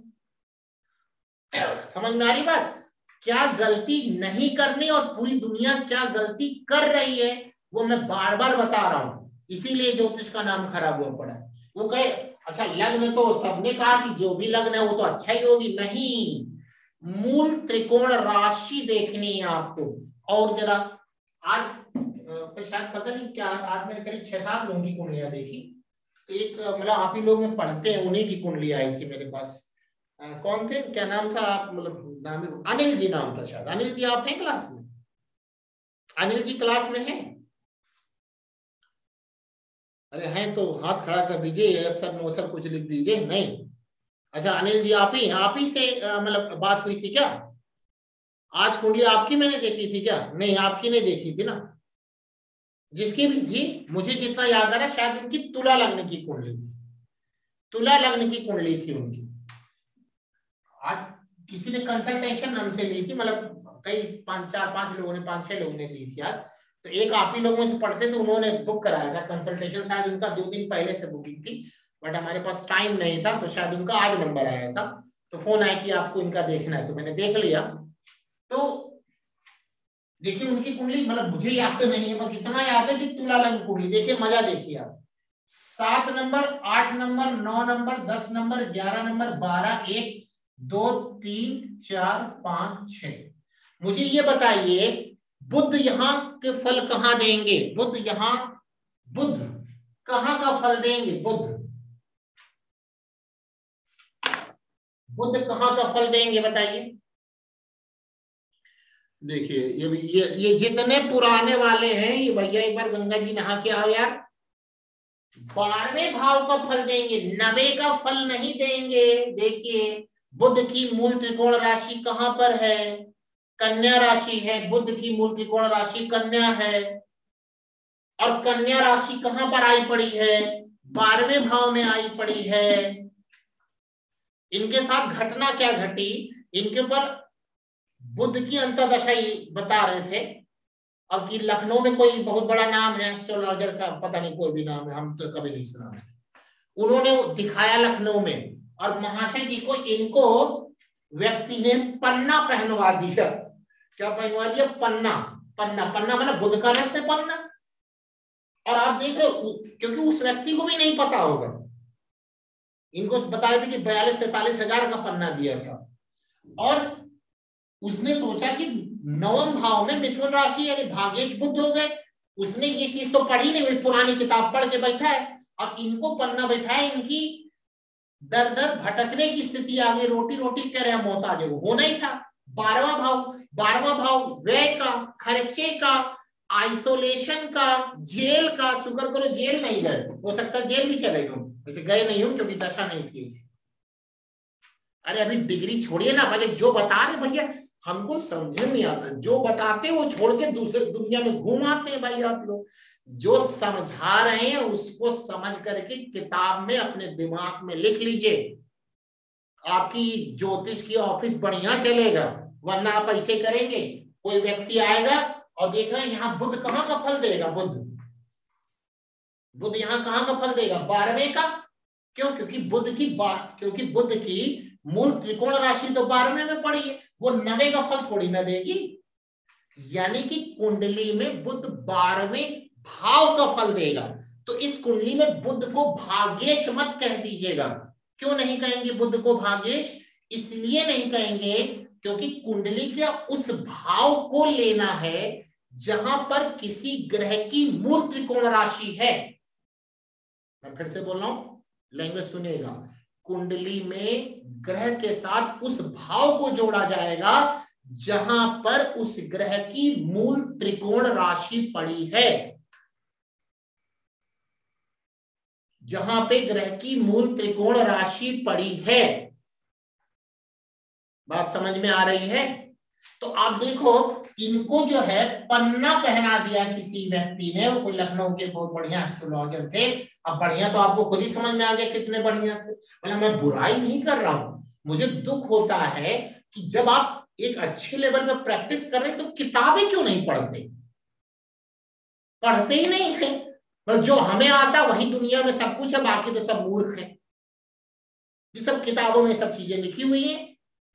समझ में आ रही बात, क्या गलती नहीं करनी और पूरी दुनिया क्या गलती कर रही है वो मैं बार बार बता रहा हूं, इसीलिए ज्योतिष का नाम खराब हुआ पड़ा है। वो कहे अच्छा लग्न तो सबने कहा कि जो भी लग्न है वो तो अच्छा ही होगी, नहीं, मूल त्रिकोण राशि देखनी है आपको। और जरा आज शायद पता नहीं क्या, आज मैंने करीब 6-7 लोगों की कुंडलियां देखी, एक मतलब आप ही लोग में पढ़ते हैं उन्हीं की कुंडली आई थी मेरे पास। कौन थे, क्या नाम था, आप मतलब नाम, अनिल जी नाम था शायद। अनिल जी आप हैं क्लास में, अनिल जी क्लास में हैं? अरे हैं तो हाथ खड़ा कर दीजिए, सर नो सर कुछ लिख दीजिए। नहीं, अच्छा अनिल जी आप ही से मतलब बात हुई थी क्या? आज कुंडली आपकी मैंने देखी थी क्या? नहीं आपकी नहीं देखी थी ना, जिसकी भी थी मुझे जितना याद आ रहा है शायद उनकी तुला लग्न की कुंडली थी, तुला लग्न की कुंडली थी उनकी। आज किसी ने कंसल्टेशन हमसे ली थी, मतलब कई 5-4-5 लोगों ने, 5-6 लोगों ने ली थी आज। तो एक आप ही लोगों से पढ़ते थे, उन्होंने बुक कराया था कंसल्टेशन, शायद उनका 2 दिन पहले से बुकिंग थी, बट हमारे पास टाइम नहीं था, तो शायद उनका आज नंबर आया था, तो फोन आया कि आपको इनका देखना है, तो मैंने देख लिया। तो देखिए उनकी कुंडली, मतलब मुझे याद नहीं है, बस इतना याद है कि तुला लग्न कुंडली, देखिए मजा देखिए आप, 7 number, 8 number, 9 number, 10 number, 11 number, 12, 1, 2, 3, 4, 5, 6। मुझे ये बताइए बुध यहाँ के फल कहाँ देंगे, बुध यहाँ, बुध कहाँ का फल देंगे, बुध, बुध कहाँ का फल देंगे बताइए। देखिए ये जितने पुराने वाले हैं ये भैया एक बार गंगा जी नहा के आओ यार, 12वें भाव का फल देंगे, 9वें का फल नहीं देंगे। देखिए बुध की मूल त्रिकोण राशि कहां पर है, कन्या राशि है, बुध की मूल त्रिकोण राशि कन्या है, और कन्या राशि कहां पर आई पड़ी है, 12वें भाव में आई पड़ी है। इनके साथ घटना क्या घटी, इनके ऊपर बुध की अंतर्दशा बता रहे थे, और कि लखनऊ में कोई बहुत बड़ा नाम है एस्ट्रोलॉजर का, पता नहीं कोई भी नाम है, हम तो कभी नहीं सुना है, उन्होंने दिखाया लखनऊ में, और महाशय जी को इनको व्यक्ति ने पन्ना पहनवा दिया। क्या पहनवा दिया, पन्ना, पन्ना, पन्ना मतलब बुध का रथ है पन्ना। और आप देख रहे हो, क्योंकि उस व्यक्ति को भी नहीं पता होगा, इनको बता रहे थे कि 42-43 हजार का पन्ना दिया था, और उसने सोचा कि 9वें भाव में मिथुन राशि यानी भाग्येश बुध हो गए, उसने ये चीज तो पढ़ी नहीं हुई, पुरानी किताब पढ़ के बैठा है, और इनको पन्ना बैठा है, इनकी दर दर भटकने की स्थिति आ गई, रोटी रोटी कह रहे मौत आ जाए, होना ही था। 12वां भाव व्यय का, खर्चे का, आइसोलेशन का, जेल का, शुक्र करो जेल नहीं गए, हो सकता है जेल भी चले गए, वैसे गए नहीं हूं क्योंकि दशा नहीं थी ऐसी। अरे अभी डिग्री छोड़िए ना, पहले जो बता रहे भैया हमको समझ नहीं आता, जो बताते वो छोड़ के दूसरे दुनिया में घूम आते हैं भाई आप लोग। जो समझा रहे हैं उसको समझ करके किताब में अपने दिमाग में लिख लीजिए, आपकी ज्योतिष की ऑफिस बढ़िया चलेगा, वरना आप ऐसे करेंगे, कोई व्यक्ति आएगा और देख रहे हैं यहाँ बुध कहाँ का फल देगा, बुध, बुध यहाँ कहाँ का फल देगा, 12वें का। क्यों, क्योंकि बुध की मूल त्रिकोण राशि तो 12वें में पड़ी है, वो 9वें का फल थोड़ी ना देगी। यानी कि कुंडली में बुध 12वें भाव का फल देगा। तो इस कुंडली में बुध को भाग्येश मत कह दीजिएगा। क्यों नहीं कहेंगे बुध को भाग्येश, इसलिए नहीं कहेंगे क्योंकि कुंडली के उस भाव को लेना है जहां पर किसी ग्रह की मूल त्रिकोण राशि है। मैं फिर से बोल रहा हूं, लैंग्वेज सुनिएगा, कुंडली में ग्रह के साथ उस भाव को जोड़ा जाएगा जहां पर उस ग्रह की मूल त्रिकोण राशि पड़ी है, जहां पे ग्रह की मूल त्रिकोण राशि पड़ी है। बात समझ में आ रही है? तो आप देखो, इनको जो है पन्ना पहना दिया किसी व्यक्ति ने, वो कोई लखनऊ के बहुत बढ़िया एस्ट्रोलॉजर थे। अब बढ़िया तो आपको खुद ही समझ में आ गया कितने बढ़िया थे। मतलब मैं बुराई नहीं कर रहा हूं, मुझे दुख होता है कि जब आप एक अच्छे लेवल पर प्रैक्टिस कर रहे हैं तो किताबें क्यों नहीं पढ़ते? पढ़ते ही नहीं है। पर जो हमें आता वही दुनिया में सब कुछ है, बाकी तो सब मूर्ख है। ये सब किताबों में सब चीजें लिखी हुई हैं।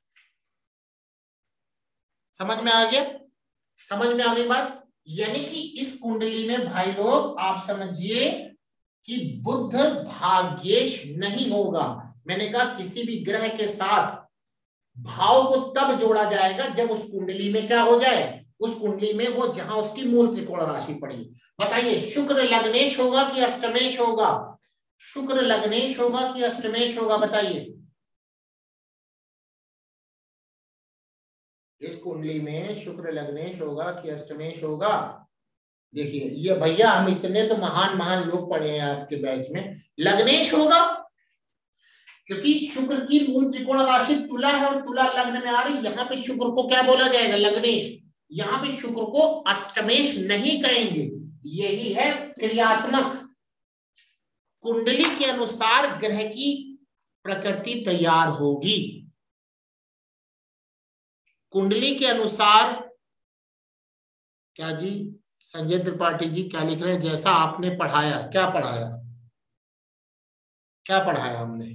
समझ में आ गया? समझ में आ गई बात? यानी कि इस कुंडली में भाई लोग आप समझिए कि बुध भाग्येश नहीं होगा। मैंने कहा किसी भी ग्रह के साथ भाव को तब जोड़ा जाएगा जब उस कुंडली में क्या हो जाए, उस कुंडली में वो जहां उसकी मूल त्रिकोण राशि पड़ी। बताइए, शुक्र लग्नेश होगा कि अष्टमेश होगा? शुक्र लग्नेश होगा कि अष्टमेश होगा? बताइए। इस कुंडली में शुक्र लग्नेश होगा कि अष्टमेश होगा? देखिए ये भैया, हम इतने तो महान महान लोग पढ़े हैं आपके बैच में, लग्नेश होगा। क्योंकि शुक्र की मूल त्रिकोण राशि तुला है और तुला लग्न में आ रही, यहाँ पे शुक्र को क्या बोला जाएगा? लग्नेश। यहाँ पे शुक्र को अष्टमेश नहीं कहेंगे। यही है क्रियात्मक। कुंडली के अनुसार ग्रह की प्रकृति तैयार होगी। कुंडली के अनुसार क्या जी, संजय त्रिपाठी जी क्या लिख रहे हैं? जैसा आपने पढ़ाया, क्या पढ़ाया, क्या पढ़ाया हमने?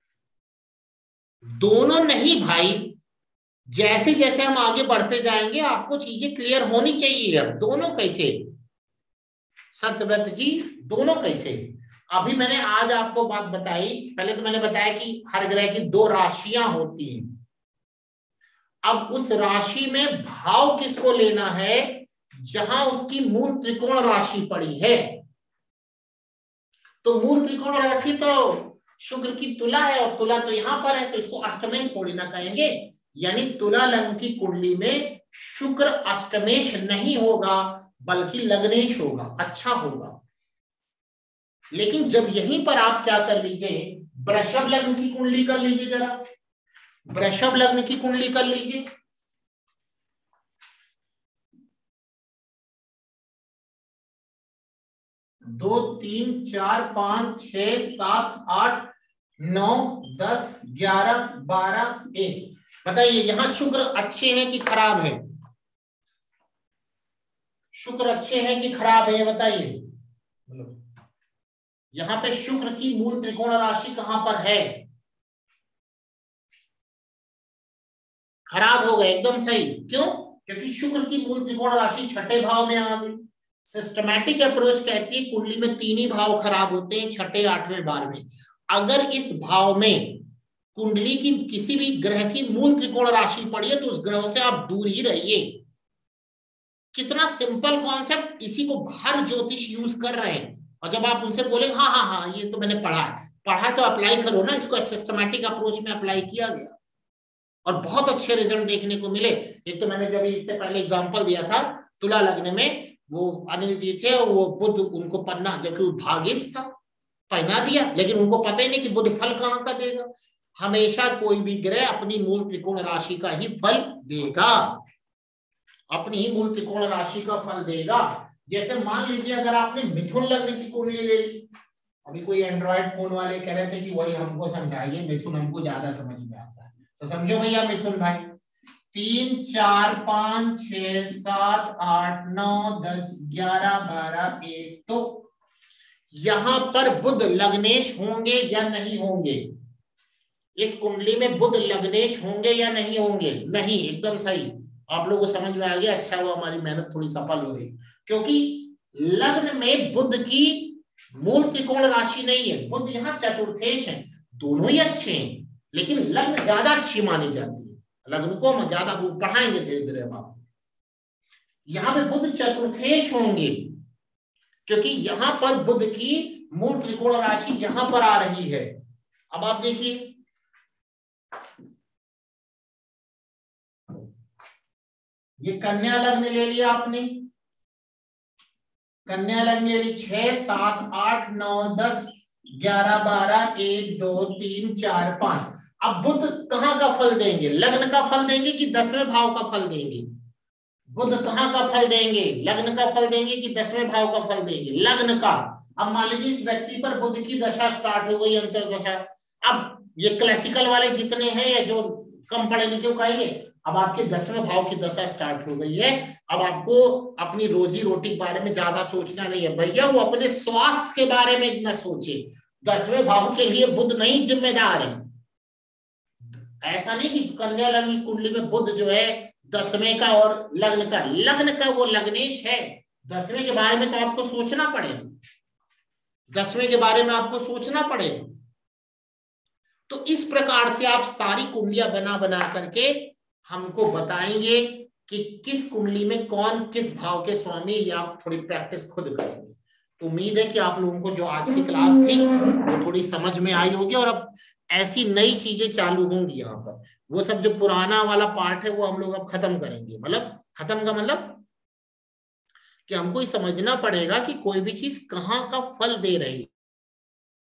दोनों नहीं भाई, जैसे जैसे हम आगे बढ़ते जाएंगे आपको चीजें क्लियर होनी चाहिए। अब दोनों कैसे सत्यव्रत जी, दोनों कैसे? अभी मैंने आज आपको बात बताई, पहले तो मैंने बताया कि हर ग्रह की दो राशियां होती हैं। अब उस राशि में भाव किसको लेना है? जहां उसकी मूल त्रिकोण राशि पड़ी है। तो मूल त्रिकोण राशि तो शुक्र की तुला है और तुला तो यहां पर है, तो इसको अष्टमेश थोड़ी ना कहेंगे। यानी तुला लग्न की कुंडली में शुक्र अष्टमेश नहीं होगा बल्कि लग्नेश होगा, अच्छा होगा। लेकिन जब यहीं पर आप क्या कर लीजिए, वृषभ लग्न की कुंडली कर लीजिए, जरा वृषभ लग्न की कुंडली कर लीजिए। दो, तीन, चार, पांच, 6, 7, 8, 9, 10, 11, 12, 1। बताइए यहां शुक्र अच्छे हैं कि खराब है? शुक्र अच्छे हैं कि खराब है, बताइए। यहां पे शुक्र की मूल त्रिकोण राशि कहां पर है? खराब हो गए, एकदम सही। क्यों? क्योंकि शुक्र की मूल त्रिकोण राशि छठे भाव में आ गई। सिस्टमैटिक अप्रोच कहती है कुंडली में तीन ही भाव खराब होते हैं, छठे, 8वें, 12वें। अगर इस भाव में कुंडली की किसी भी ग्रह की मूल त्रिकोण राशि पड़ी है तो उस ग्रह से आप दूर ही रहिए। कितना सिंपल कॉन्सेप्ट, इसी को हर ज्योतिष यूज कर रहे हैं। और जब आप उनसे बोले हाँ हाँ हाँ ये तो मैंने पढ़ा तो अप्लाई करो ना, इसको सिस्टमैटिक अप्रोच में अप्लाई किया गया और बहुत अच्छे रिजल्ट देखने को मिले। एक तो मैंने जब इससे पहले एग्जांपल दिया था, तुला लग्न में वो अनिल जी थे, वो बुध उनको पन्ना, जबकि भाग्येश था, पहना दिया, लेकिन उनको पता ही नहीं कि बुध फल कहाँ का देगा। हमेशा कोई भी ग्रह अपनी मूल त्रिकोण राशि का ही फल देगा, अपनी ही मूल त्रिकोण राशि का फल देगा। जैसे मान लीजिए अगर आपने मिथुन लग्न की कुंडली ले ली, अभी कोई एंड्रॉइड फोन वाले कह रहे थे कि वही हमको समझाइए, मिथुन हमको ज्यादा समझ में आता है, तो समझो भैया मिथुन भाई, 3, 4, 5, 6, 7, 8, 9, 10, 11, 12, 1। तो यहां पर बुध लग्नेश होंगे या नहीं होंगे? इस कुंडली में बुध लग्नेश होंगे या नहीं होंगे? नहीं, एकदम सही। आप लोगों को समझ में आ गया, अच्छा हुआ हमारी मेहनत थोड़ी सफल हो रही, क्योंकि लग्न में बुध की मूल त्रिकोण राशि नहीं है, बुध यहाँ चतुर्थेश है। दोनों ही अच्छे हैं लेकिन लग्न ज्यादा अच्छी मानी जाती है, लग्न को हम ज्यादा पढ़ाएंगे धीरे धीरे हम आपको। यहाँ पे बुध चतुर्थेश होंगे क्योंकि यहाँ पर बुध की मूल त्रिकोण राशि यहाँ पर आ रही है। अब आप देखिए ये कन्या लग्न ले लिया आपने, कन्या लग्न ले ली 6 7 8 9 10 11 12 1 2 3 4 5। अब बुध कहाँ का फल देंगे, लग्न का फल देंगे कि 10वें भाव का फल देंगे? बुध कहाँ का फल देंगे, लग्न का फल देंगे कि 10वें भाव का फल देंगे? लग्न का। अब मान लीजिए इस व्यक्ति पर बुध की दशा स्टार्ट हो गई, अंतर्दशा। अब ये क्लासिकल वाले जितने हैं या जो कम पढ़े लिखे कहेंगे, अब आपके 10वें भाव की दशा स्टार्ट हो गई है। अब आपको अपनी रोजी रोटी के बारे में ज्यादा सोचना नहीं है भैया, वो अपने स्वास्थ्य के बारे में इतना सोचे। 10वें भाव के लिए बुध नहीं जिम्मेदार है। ऐसा नहीं कि कन्या लग्न की कुंडली में बुध जो है 10वें का और लग्न का वो लग्नेश है। 10वें के बारे में तो आपको सोचना पड़ेगा, 10वें के बारे में आपको सोचना पड़ेगा। तो इस प्रकार से आप सारी कुंडलियां बना बना करके हमको बताएंगे कि किस कुंडली में कौन किस भाव के स्वामी, या आप थोड़ी प्रैक्टिस खुद करेंगे। तो उम्मीद है कि आप लोगों को जो आज की क्लास थी वो थोड़ी समझ में आई होगी, और अब ऐसी नई चीजें चालू होंगी यहाँ पर। वो सब जो पुराना वाला पार्ट है वो हम लोग अब खत्म करेंगे। मतलब खत्म का मतलब कि हमको ये समझना पड़ेगा कि कोई भी चीज कहाँ का फल दे रही है।